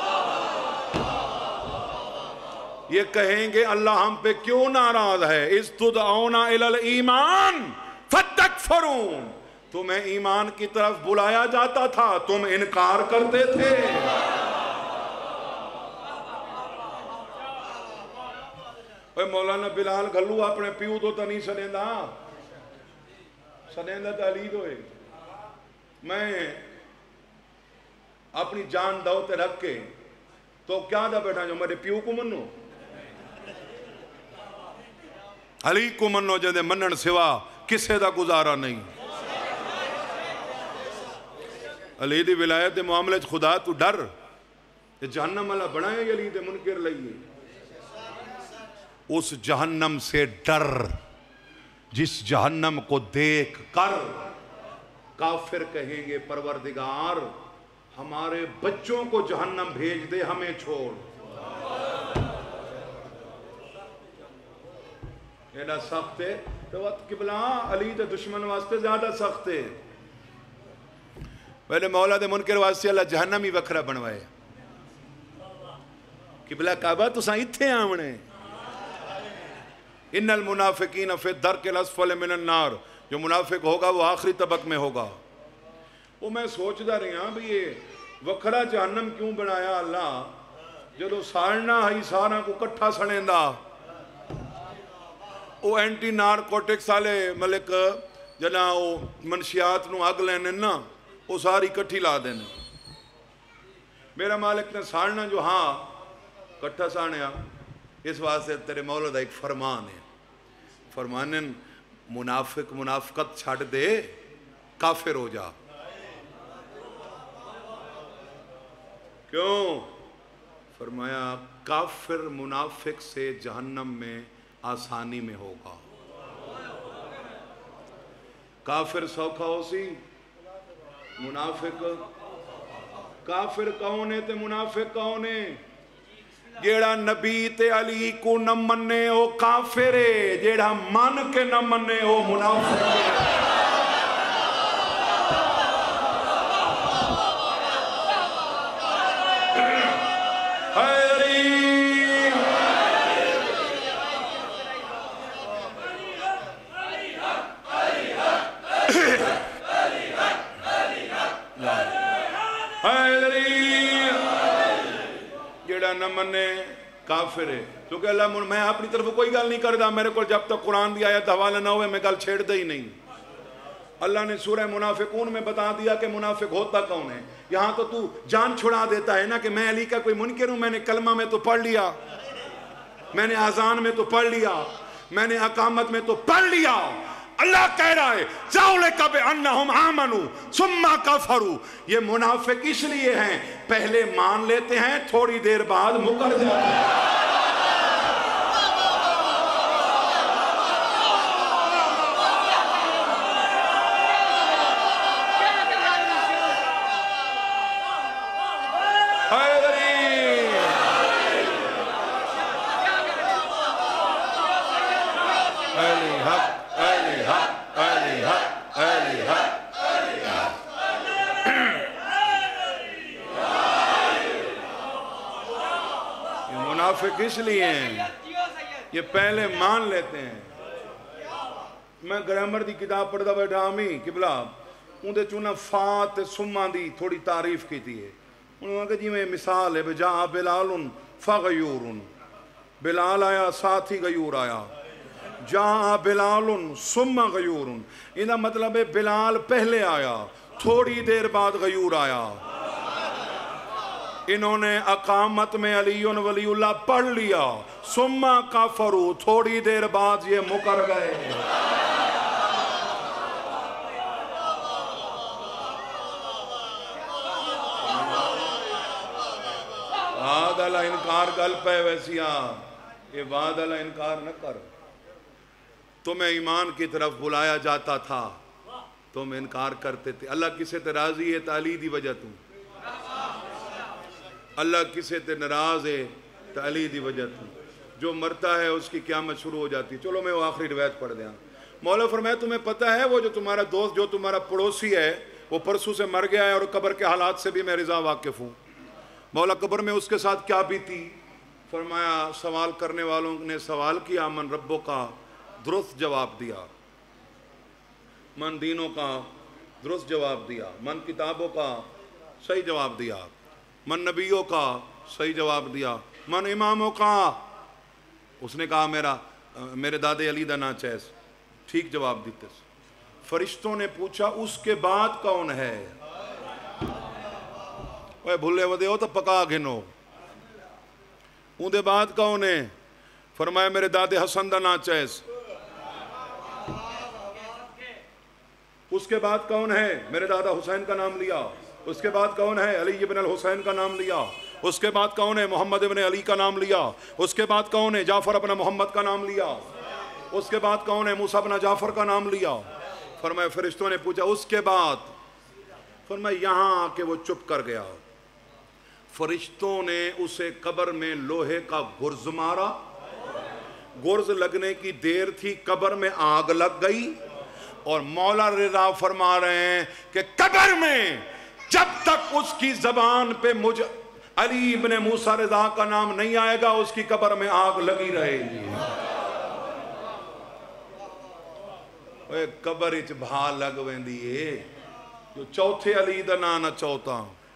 یہ کہیں گے اللہ ہم پہ کیوں ناراض ہے؟ اذ تدعون الی الایمان فتکفرون. تمہیں ایمان کی طرف بلایا جاتا تھا, تم انکار کرتے تھے. مولانا بلال گھلو اپنے پیو تو نہیں سنیندہ, سنیندہ تو علی ہوئے. میں اپنی جان دوتے رکھ کے تو کیا دا بیٹھا جو میرے پیو کو منو, علی کو منو جدے منن سوا کسے دا گزارا نہیں. علی دی ولایت دے معاملے خدا تو ڈر, جہنم والا بنائے علی دے منکر لئیے. اس جہنم سے ڈر جس جہنم کو دیکھ کر کافر کہیں گے پروردگار ہمارے بچوں کو جہنم بھیج دے, ہمیں چھوڑ. ایڈا سخت ہے تو قبلہ علی دے دشمن واسطے زیادہ سخت ہے. پہلے مولا دے منکر واسطے اللہ جہنم ہی وکھرا بنوائے. قبلہ کعبہ تو ساں اتھے آمنے. ان المنافقین فی الدرک الاسفل من النار. جو منافق ہوگا وہ آخری طبق میں ہوگا. وہ میں سوچدا رہی ہاں بھی یہ وکھرا جہنم کیوں بنایا اللہ, جدو سارنا ہی سارا کو کٹھا سڑیندا. وہ اینٹی نارکوٹکس والے ملک جنا وہ منشیات نو اگ لینے نا, وہ ساری کٹھی لا دینے. میرا مالک نے سارنا جو ہاں کٹھا سانیا, اس واسطے تیرے مولا دا ایک فرمان ہے. فرمانن منافق منافقت چھڑ دے, کافر ہو جا. کیوں؟ فرمایا کافر منافق سے جہنم میں آسانی میں ہوگا. کافر سوکھا ہو سی, منافق کافر کون ہے تے منافق کون ہے؟ جیڑا نبی تے علی کو نہ منے او کافر ہے, جیڑا من کے نہ منے او منافق ہے. نہ منے کافر ہے. کیونکہ اللہ میں اپنی طرف کوئی گل نہیں کردا, میرے کو جب تک قرآن دی آیت حوالہ نہ ہوئے میں گل چھیڑ دے ہی نہیں. اللہ نے سورہ منافقون میں بتا دیا کہ منافق ہوتا کون ہے. یہاں تو جان چھڑا دیتا ہے نا کہ میں علی کا کوئی منکر ہوں, میں نے کلمہ میں تو پڑھ لیا, میں نے اذان میں تو پڑھ لیا, میں نے اقامت میں تو پڑھ لیا. اللہ کہہ رہا ہے ذَلِكَ بِأَنَّهُمْ آمَنُوا ثُمَّ كَفَرُوا. یہ منافق اس لیے ہیں پہلے مان لیتے ہیں, تھوڑی دیر بعد مکر جاتے ہیں. منافق اس لیے ہیں یہ پہلے مان لیتے ہیں. میں گرامر دی کتاب پڑھدا بیٹھا ہمیں قبلہ اندے چونا فات سمہ دی تھوڑی تعریف کی تھی ہے. انہوں نے کہا جی میں مثال ہے جا بلال فغیور, بلال آیا ساتھ ہی غیور آیا. جا بلال سمہ غیور, انہا مطلب ہے بلال پہلے آیا تھوڑی دیر بعد غیور آیا. انہوں نے اقامت میں علی ولی اللہ پڑھ لیا, ثم کافروا تھوڑی دیر بعد یہ مکر گئے. बेकार गल पे वैसिया ये बाद वाला इनकार न कर। तुम्हें ईमान की तरफ बुलाया जाता था, तुम इनकार करते थे। अल्लाह किसे ते राजी है तो अली दी वजह तू, अल्लाह किसे ते नाराज है तो अली दी वजह तू। जो मरता है उसकी क़यामत शुरू हो जाती है। चलो मैं वो आखिरी रिवायत पढ़ दिया। मौला फरमाया तुम्हें पता है वो जो तुम्हारा दोस्त, जो तुम्हारा पड़ोसी है, वो परसों से मर गया है और कब्र के हालात से भी मैं रिज़ा वाकिफ़ हूँ। मौला कब्र में उसके साथ क्या बीती? फरमाया सवाल करने वालों ने सवाल किया, मन रब्बों का दुरुस्त जवाब दिया, मन दीनों का दुरुस्त जवाब दिया, मन किताबों का सही जवाब दिया, मन नबियों का सही जवाब दिया, मन इमामों का। उसने कहा मेरे दादे अली दा ना चैस, ठीक जवाब दिते। फरिश्तों ने पूछा उसके बाद कौन है? ओए भुले वदे हो तो पका घिनो, उनके बाद कौन है? फरमाया मेरे दादे हसन दा ना चैस। उसके बाद कौन है? मेरे दादा हुसैन का नाम लिया। उसके बाद कौन है? अली इब्न अल हुसैन का नाम लिया। उसके बाद कौन है? मोहम्मद इब्न अली का नाम लिया। उसके बाद कौन है? जाफर इब्न मोहम्मद का नाम लिया। उसके बाद कौन है? मूसा इब्न जाफर का नाम लिया। फरमाया फरिश्तों ने पूछा उसके बाद? फरमाया यहाँ आके वो चुप कर गया। फरिश्तों ने उसे कब्र में लोहे का गुर्ज मारा, गुर्ज लगने की देर थी, कब्र में आग लग गई। और मौला रिज़ा फरमा रहे हैं कि कब्र में जब तक उसकी जबान पे मुझ अली इब्ने मूसा रिज़ा का नाम नहीं आएगा, उसकी कब्र में आग लगी रहेगी। ओए कब्र इच भा लग वेंदी है जो चौथे अली दा नाम न चौथा,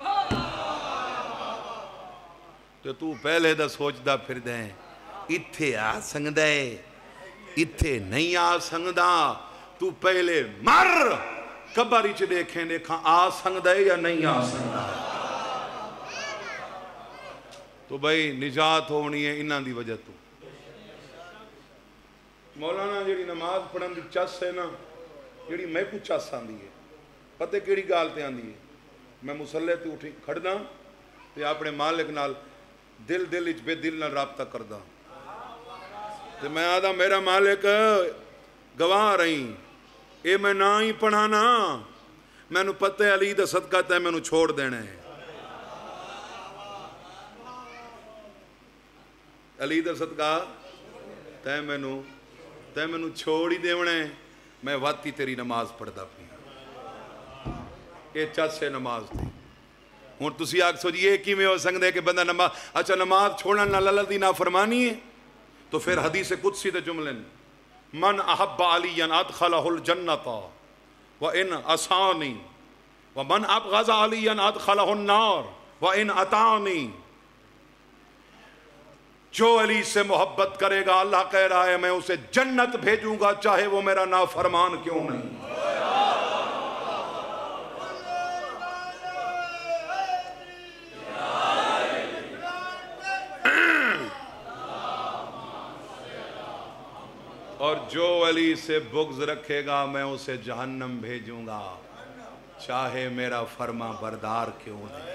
तो तू पहले दा सोचदा फिरदा है इत्थे आ सकदा है, इत्थे नहीं आ सकदा। तू पहले मर, कब्र इच देखें देखा आ सकदा है या नहीं आ सकदा। तो भाई निजात होनी है इन्हां दी वजह तो। मौलाना जी नमाज पढ़न की चस है ना, जी मैं को चस आती है, पता कि गाल ते आती है? मैं मुसल्ले ते उठी खड़दा ते अपने मालिक नाल दिल दिल इच बेदिल नाल राबता करदा, ते मैं आदा मेरा मालिक गवाह रही, ये मैं ना ही पढ़ाना, मैनू पता है अली दा सदका तै मैनू छोड़ देना है, अली दा सदका तै मैनू छोड़ ही देवना है। मैं वाती तेरी नमाज पढ़ता पी, ये चस है नमाज थी। हुण तुसी आख सो जी ये किवें हो सकदा है कि बंदा नमाज, अच्छा नमाज छोड़न नाल अल्लाह दी नाफरमानी है? तो फिर हदीस कुदसी दे जुमले मन अहब्बा अलियन अदखलहुल जन्नता व इन असानी व मन अबग़ज़ा अलियन अदखलहुन नार व इन अतानी। जो अली से मोहब्बत करेगा, अल्लाह कह रहा है मैं उसे जन्नत भेजूंगा चाहे वो मेरा नाफरमान क्यों नहीं। और जो अली से बुग़्ज़ रखेगा मैं उसे जहन्नम भेजूंगा चाहे मेरा फर्मा बरदार क्यों नहीं।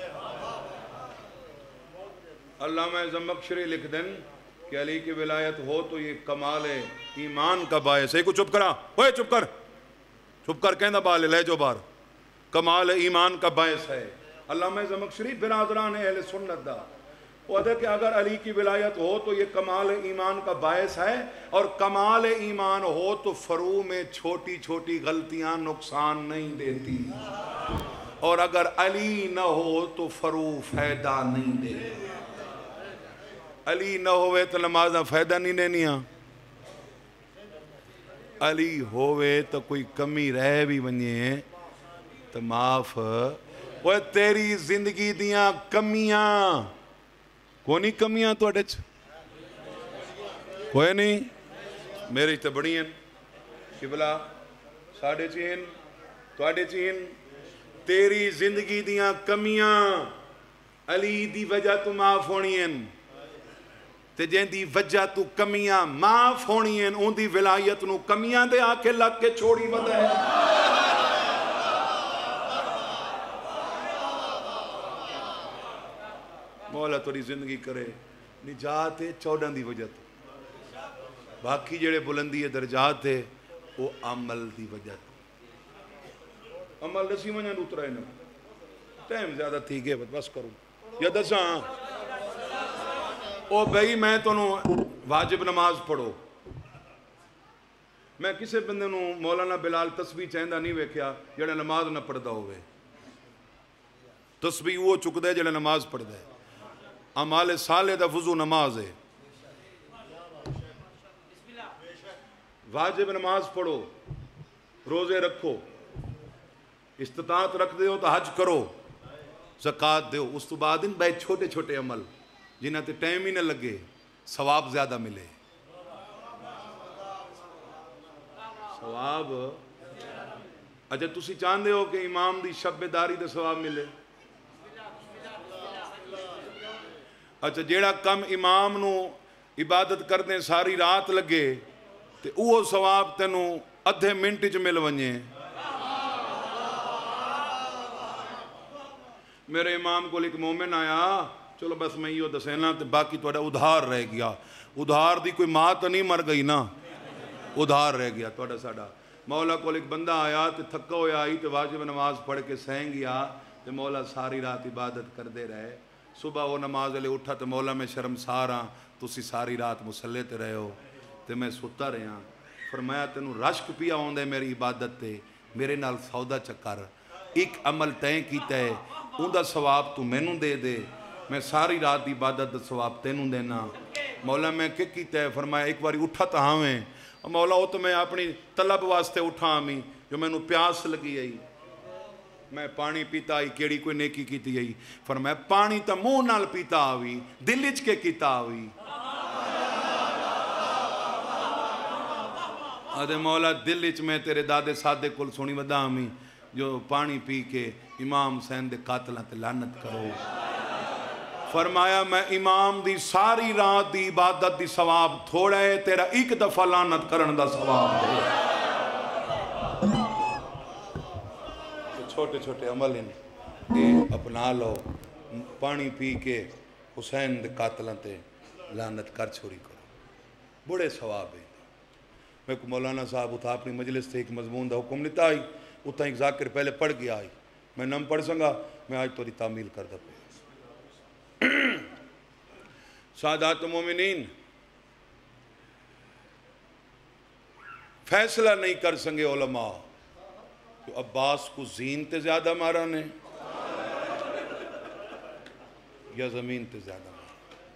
अल्लामा ज़मख़शरी लिख दें कि अली की विलायत हो तो ये कमाल ईमान का बायस है। को चुप करा, ओए चुप कर कहना बाल ले जो बार, कमाल ईमान का बायस है। अल्लामा ज़मख़शरी बिरादरान अहले सुन्नत दा वो कि अगर अली की विलायत हो तो ये कमाल ईमान का बायस है, और कमाल ईमान हो तो फरू में छोटी छोटी गलतियां नुकसान नहीं देती, और अगर अली न हो तो फरू फायदा नहीं देती। अली न होवे तो नमाज़ फायदा नहीं देनिया, अली होवे तो कोई कमी रह भी वने तो माफ। वो तेरी जिंदगी दियां कमियां कोनी, कमियां तुहाडे च कोई नहीं, मेरे तो बड़ी हैं किबला साढ़े चीन तुहाडे चीन। तेरी जिंदगी दियां कमियां अली दी वजह तो माफ होनी हैं, ते जिंदी वजह तू कमियां माफ होनी हैं उनकी विलायत नू कमियां दे आके लग के छोड़ी वदा है। मौला थोड़ी जिंदगी करे, نجات ہے 14 دی وجہ تو باقی جڑے بلندی درجات ہے وہ عمل دی وجہ تو عمل دسی منہ اترا ہے نا ٹائم زیادہ تھی گئے بس کروں یا دساں او بھئی میں تنوں واجب نماز پڑھو میں کسے بندے نوں مولانا بلال تسبیح چاہندہ نہیں ویکھیا جڑا نماز نہ پڑھدا ہوئے تسبیح وہ چک دے جڑا نماز پڑھ دے اعمال صالح دا وضو نماز ہے واجب نماز پڑھو روزے رکھو استطاعت رکھ دے ہو تو حج کرو زکاة دیو اس تو بعد ان بہت چھوٹے چھوٹے عمل جنہ تے ٹائم ہی نہ لگے ثواب زیادہ ملے ثواب اچھا تسی چاندے ہو کہ امام دی شب داری دے ثواب ملے اچھا جیڑا کم امام نو عبادت کردیں ساری رات لگے تے اوہ ثواب تینوں ادھے منٹ چ مل ونجے میرے امام کو ایک مومن آیا چلو بس میں یہ دسینا تے باقی توڑا ادھار رہ گیا ادھار دی کوئی ماں تو نہیں مر گئی نا ادھار رہ گیا توڑا ساڑا مولا کو ایک بندہ آیا تے تھکا ہویا آئی تے واجب نماز پڑھ کے سہن گیا تے مولا ساری رات عبادت کر دے رہے صبح وہ نماز لے اٹھا تے مولا میں شرمسار ہاں تسی ساری رات مسلے تے رہے ہو تے میں ستا رہے ہاں فرمایا تینوں رشک پیا ہوندے میری عبادت تے میرے نال سودا چکر ایک عمل تین کیتا ہے ان دا ثواب تو مینوں دے دے میں ساری رات دی عبادت دا ثواب تینوں دینا مولا میں کیا کیتا ہے فرمایا ایک باری اٹھا تا ہمیں مولا ہو تو میں اپنی طلب واسطے اٹھا ہمیں جو میں نو پیاس لگی آئی میں پانی پیتا آئی کیڑی کوئی نیکی کیتی آئی فرمایا پانی تا منہ نال پیتا آوی دلچ کے کیتا آوی آدھے مولا دلچ میں تیرے دادے سادے کل سنی ودا ہمیں جو پانی پی کے امام حسین دے قاتلہ تے لعنت کرو فرمایا میں امام دی ساری رات دی عبادت دی ثواب تھوڑا ہے تیرا ایک دفعہ لعنت کرن دا ثواب ہے چھوٹے چھوٹے عمل ہیں یہ اپنا لو پانی پی کے حسین دے قاتلہ تے لعنت کر چھوڑی کرو بڑے ثواب ہیں میں کو مولانا صاحب اتھا اپنی مجلس سے ایک مضمون دا حکم لیتا آئی اتھا ایک ذاکر پہلے پڑھ گیا آئی میں نم پڑھ سنگا میں آج توری تعمیل کر دا پہ سادات مومنین فیصلہ نہیں کر سنگے علماء کہ عباس کو زین تے زیادہ مارا نے یا زمین تے زیادہ مارا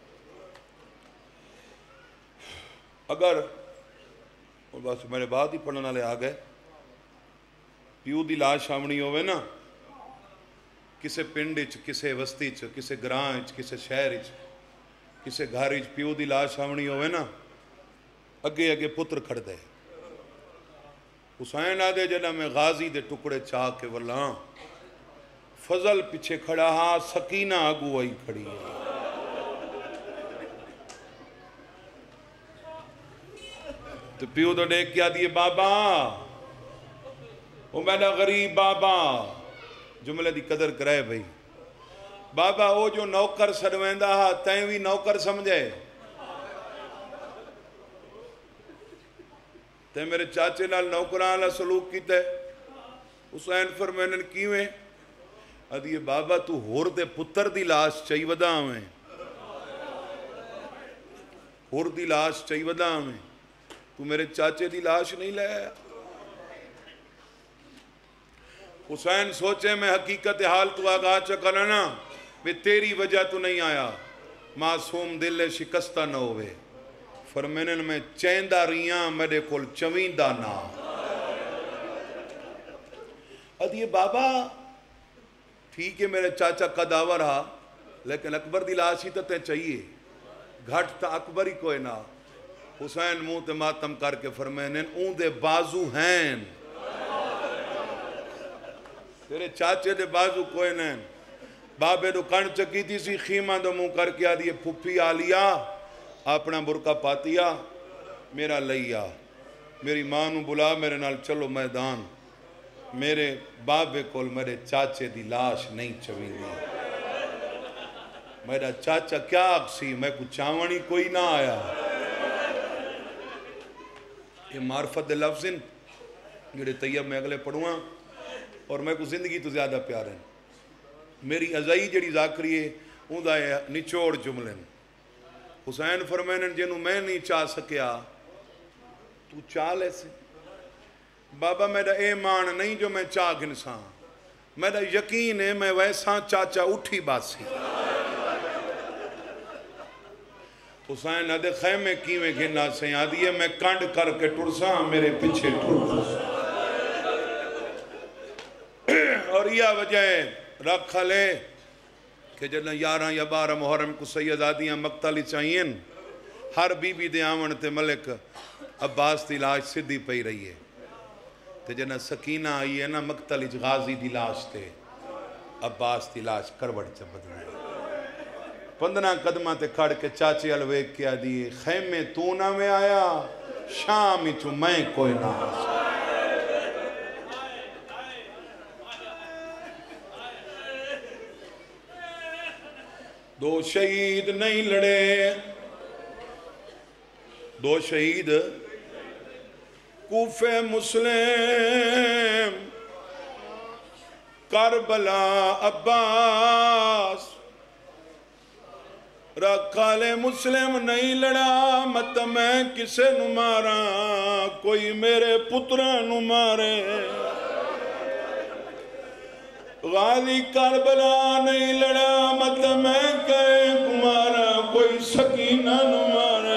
اگر اور بس میرے بعد ہی پڑھنا لے آ گئے پیو دی لاش آمنی ہوئے نا کسے پنڈ کسے وستی کسے گران کسے شہر کسے گھر پیو دی لاش آمنی ہوئے نا اگے اگے پتر کھڑ دے حسین آدھے جنہ میں غازی دے ٹکڑے چاہ کے واللہ فضل پیچھے کھڑا ہاں سکینہ آگو آئی کھڑی ہے تو پیو تو دیکھ کیا دیئے بابا وہ میرا غریب بابا جملے دی قدر کرائے بھئی بابا وہ جو نوکر سڑویندہ ہاں تین بھی نوکر سمجھے تے میرے چاچے نال نوکران اللہ سلوک کی تے حسین فرمینن کیویں ادھیے بابا تو ہور دے پتر دی لاش چاہی ودا ہمیں ہور دی لاش چاہی ودا ہمیں تو میرے چاچے دی لاش نہیں لے آیا حسین سوچے میں حقیقت حال تو آگاہ چکرنا بے تیری وجہ تو نہیں آیا معصوم دل شکستہ نہ ہوئے فرمینن میں چیندہ ریاں میرے کل چویندہ نہ ادھیے بابا ٹھیک ہے میرے چاچا کا دعوی رہا لیکن اکبر دی لاش ہی تو تے چاہیے گھٹ تا اکبر ہی کوئی نہ حسین منہ تے ماتم کر کے فرمینن اون دے بازو ہیں تیرے چاچے دے بازو کوئی نہیں بابے دو کن چکی تھی سی خیمہ دو منہ کر کے آدھی پھپی آلیا اپنا برکہ پاتیا میرا لیا میری ماں نو بلا میرے نال چلو میدان میرے بابے کول میرے چاچے دی لاش نہیں چوی دی میرا چاچا کیا اکسی میں کو چاونی کوئی نہ آیا. یہ معرفت دے لفظ ہیں جڑے طیب میں اگلے پڑھوں اور میں کو زندگی تو زیادہ پیار ہیں. میری ازائی جڑی ذاکری ہے ان دا نچوڑ جملن. حسین فرمینن جنہوں میں نہیں چاہ سکیا تو چاہ لے سے. بابا میرا ایمان نہیں جو میں چاہ گنساں, میرا یقین ہے میں ویسا چاچا اٹھی باسی. حسین آدھے خیمے کیویں گھنا سے آدھی ہے میں کنڈ کر کے ٹرساں میرے پیچھے ٹرساں. اور یہ وجہ رکھا لے کہ جنہ 11 یا 12 محرم کو سیدادیاں مقتلی چاہئیں ہر بی بی دے آمن تے ملک عباس دی لاش صدی پئی رہی ہے. تے جنہ سکینہ آئی ہے نا مقتلی غازی دی لاش تے عباس دی لاش کروڑ چبدنا ہے. 15 قدمہ تے کھڑ کے چاچے الویک کیا دیئے خیمے تو نہ میں آیا شامی چو میں کوئی نہ آسا. دو شہید نہیں لڑے, دو شہید کوفہ مسلم کربلا عباس. رکھا لے مسلم نہیں لڑا مت میں کسے نو مارا کوئی میرے پترہ نو مارے. غازی کربلا نہیں لڑا مت میں کہے کمارا کوئی سکینہ نو مارے.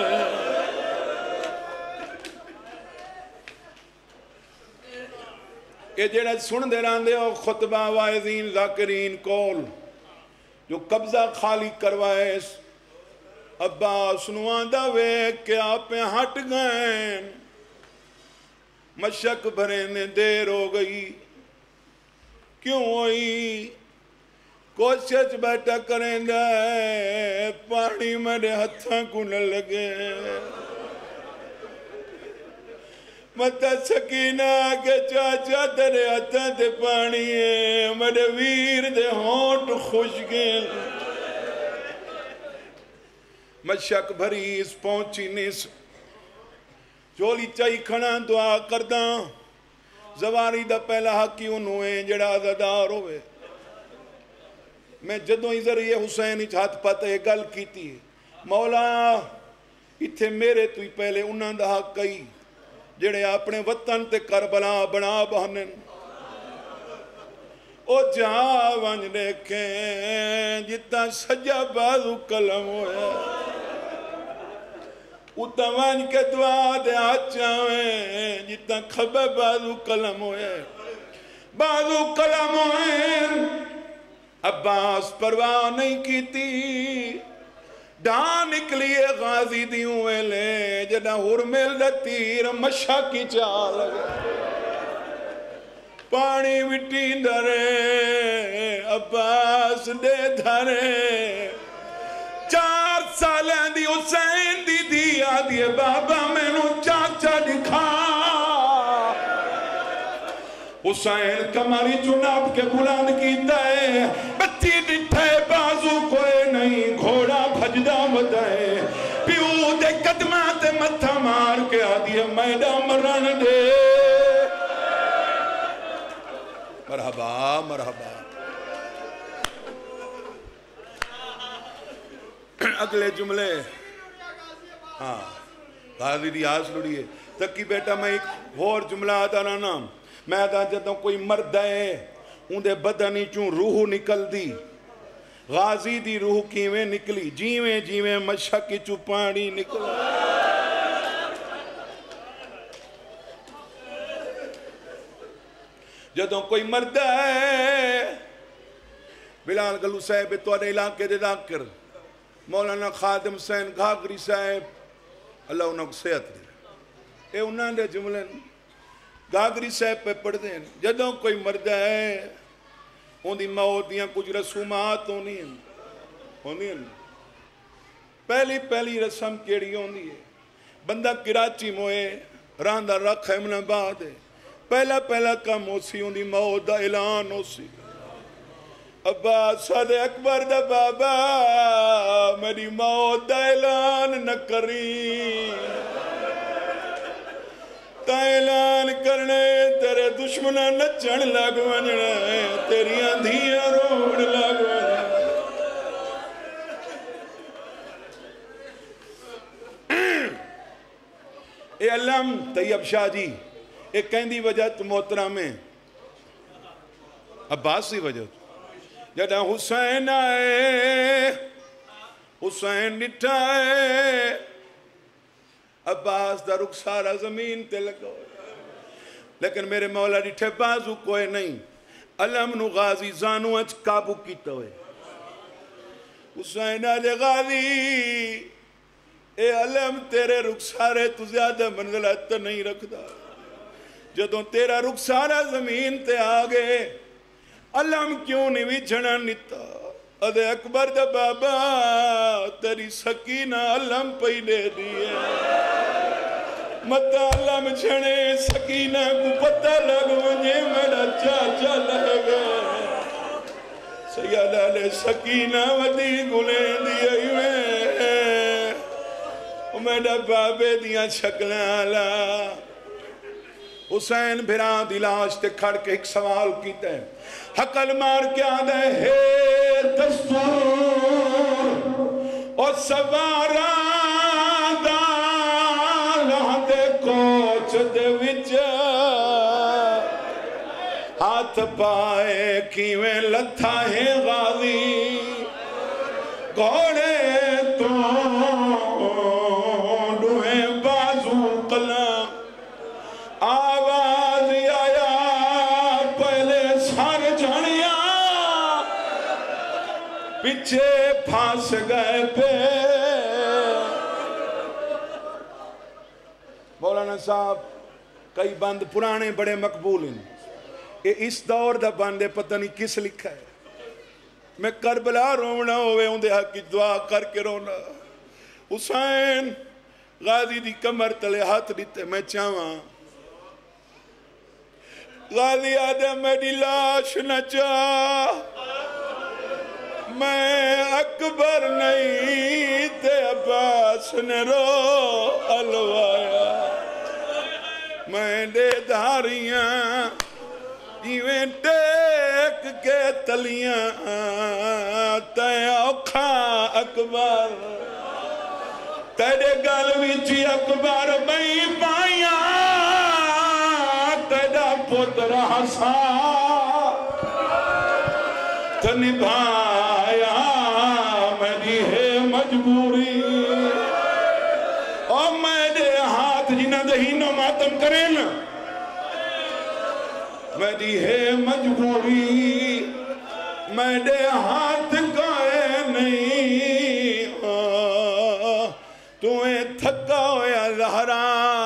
یہ جڑا سن دے راندے ہو خطبہ واعظین ذاکرین کول جو قبضہ خالی کروائے عباس نواندہ وے کہ آپ ہٹ گئے. مشک بھرنے دیر ہو گئی کیوں ہوئی کوشش بیٹھا کریں گے پانی میرے ہتھاں کو نہ لگے. متا سکینہ کے چاچا تیرے ہتھاں تے پانی ہے میرے ویر دے ہونٹ خوش گئے. مشک بھری اس پہنچی نیس چولی چاہی کھنا دعا کرداں زواری دا پہلا حقی انہوں ہیں جڑا عزدار ہوئے. میں جدوں ہی ذریعے حسین اچھ ہاتھ پاتے گل کی تھی مولا اتھے میرے تو ہی پہلے انہاں دا حق کئی جڑے اپنے وطن تے کربلا بنا بہنن. او جہاں ونج دیکھیں جتا سجا بازو قلم ہویا اتا ونج کے دعا دے آچاویں جتا کھبہ بازو قلم ہویا بازو قلم ہوئے. عباس پرواہ نہیں کی تھی ڈان نکلیے غازی دیوں ویلے جنہ ہرمل دا تیر مشا کی چال پانی وٹی درے عباس دے دھرے. 4 سالیں دی حسین دی دی آدھی بابا میں نو چاچا دکھا. حسین کماری چناب کے بلند کی دائے بچی ڈٹھے بازو کوئی نہیں گھوڑا بھجدہ مدائے پیو دے قدمات متھا مار کے آدھی میڈا مرن دے. مرحبا مرحبا. اگلے جملے ہاں غازی دی آس لڑیے تکی بیٹا میں ایک اور جملہ آتا نا نام میں آتا جدوں کوئی مرد ہے ان دے بدنی چون روح نکل دی. غازی دی روح کیویں نکلی جیویں جیویں مشکی چو پانی نکلا. جدوں کوئی مرد ہے بلال گلو صاحب توڑے علاقے دے ذاکر مولانا خادم حسین گھاگری صاحب اللہ انہوں کو صحت دے اے انہوں نے جملے گھاگری صاحب پہ پڑھ دیں جدوں کوئی مرد ہے ان دی موت دیاں کچھ رسومات ہونی ہیں. پہلی رسم کیڑی ہوندی ہے بندہ کراچی موئے راندہ رکھ امن آباد ہے پہلا کام ہو سی ان دی موت دا اعلان ہو سی. عباس صدیق اکبر دا بابا میری موت دا اعلان نہ کری، تا اعلان کرنے تیرے دشمنہ نچن لگ ونجنے، تیریاں دھیاں روڑ لگ ونجنے۔ اے علم طیب شاہ جی ایک کہندی وجہ تو محترم میں عباس سی وجہ جدہ حسین آئے، حسین نٹھائے، عباس دا رخسارہ زمین تے لگا ہوئے، لیکن میرے مولا ڈٹھے بازو کوئی نہیں، علم نو غازی زانو اچ قابو کیتا ہوئے۔ حسین آجے غازی اے علم تیرے رخسارے تو زیادہ منزلت نہیں رکھدا، جدوں تیرا رخسارہ زمین تے آگے علم کیوں نہیں بھی جھڑا نتا؟ ادھے اکبر دا بابا تیری سکینہ علم پہی دے دیئے، متا علم جھڑے سکینہ کو پتہ لگ مجھے میرا چاچا لگا، سیدہ لے سکینہ ودی گلیں دیئے میرا بابے دیاں شکلیں آلا۔ حسین بھران دلاش تے کھڑ کے ایک سوال کیتا ہے، حقل مار کے آدھے ہے دستور اور سوارا دا لہدے کوچ دے وچا ہاتھ پائے کیویں لتھا ہے غازی گھوڑے تو ڈوہیں بازو قلم آواز آیا پہلے سار جھڑیا پیچھے پھانس گئے پہ۔ مولانا صاحب کئی بند پرانے بڑے مقبول ہیں، یہ اس دور دا بند ہے، پتہ نہیں کس لکھا ہے۔ میں کربلا رونا ہوئے ہوں دے حق کی دعا کر کے رونا، حسین غازی دی کمر تلے ہاتھ دیتے میں چاہواں، غازی آدم میری لاش نہ چاہ، میں اکبر نہیں تے عباس نے رو الوایا، میں دے دھاریاں جیویں ٹیک کے تلیاں تے اوکھا اکبر تیرے گل وچی اکبر بئی پائیاں تیرا پتر حسان تو نبھایا میری ہے مجبوری اور میرے ہاتھ جنہ دہینوں ماتم کریں میری ہے مجبوری میرے ہاتھ گائے نہیں تمہیں تھکا ہویا زہرا۔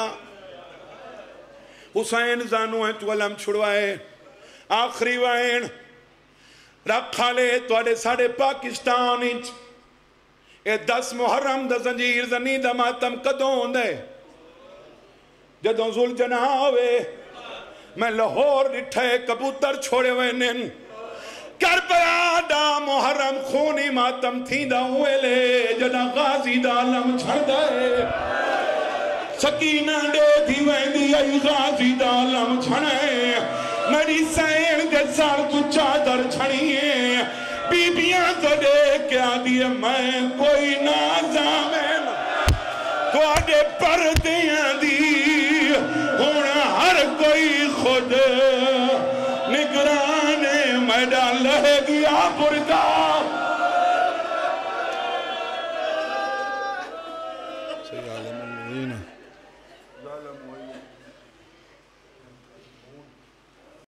حسین زانو ہے تو علم چھڑوائے آخری وائن رکھا لے تو آڑے ساڑے پاکستان اے 10 محرم دا زنجیر زنی دا ماتم کدوں دے جدوں ذل جناح ہوئے میں لاہور ڈٹھے کبوتر چھوڑے ہوئے نن کربلا دا محرم خونی ماتم تھی دا ہوئے لے جدا غازی دا علم چھڑ دے سکینہ دے تھی ویندی ای غازی دا علم چھڑے میری سین دے سال کو چادر چھڑیے بی بیاں تو دے کیا دیئے میں کوئی نازامین تو آدھے پردیاں دی ہونا ہر کوئی خود نگرانے میڈا لہے گیا پردہ سید عالم الدین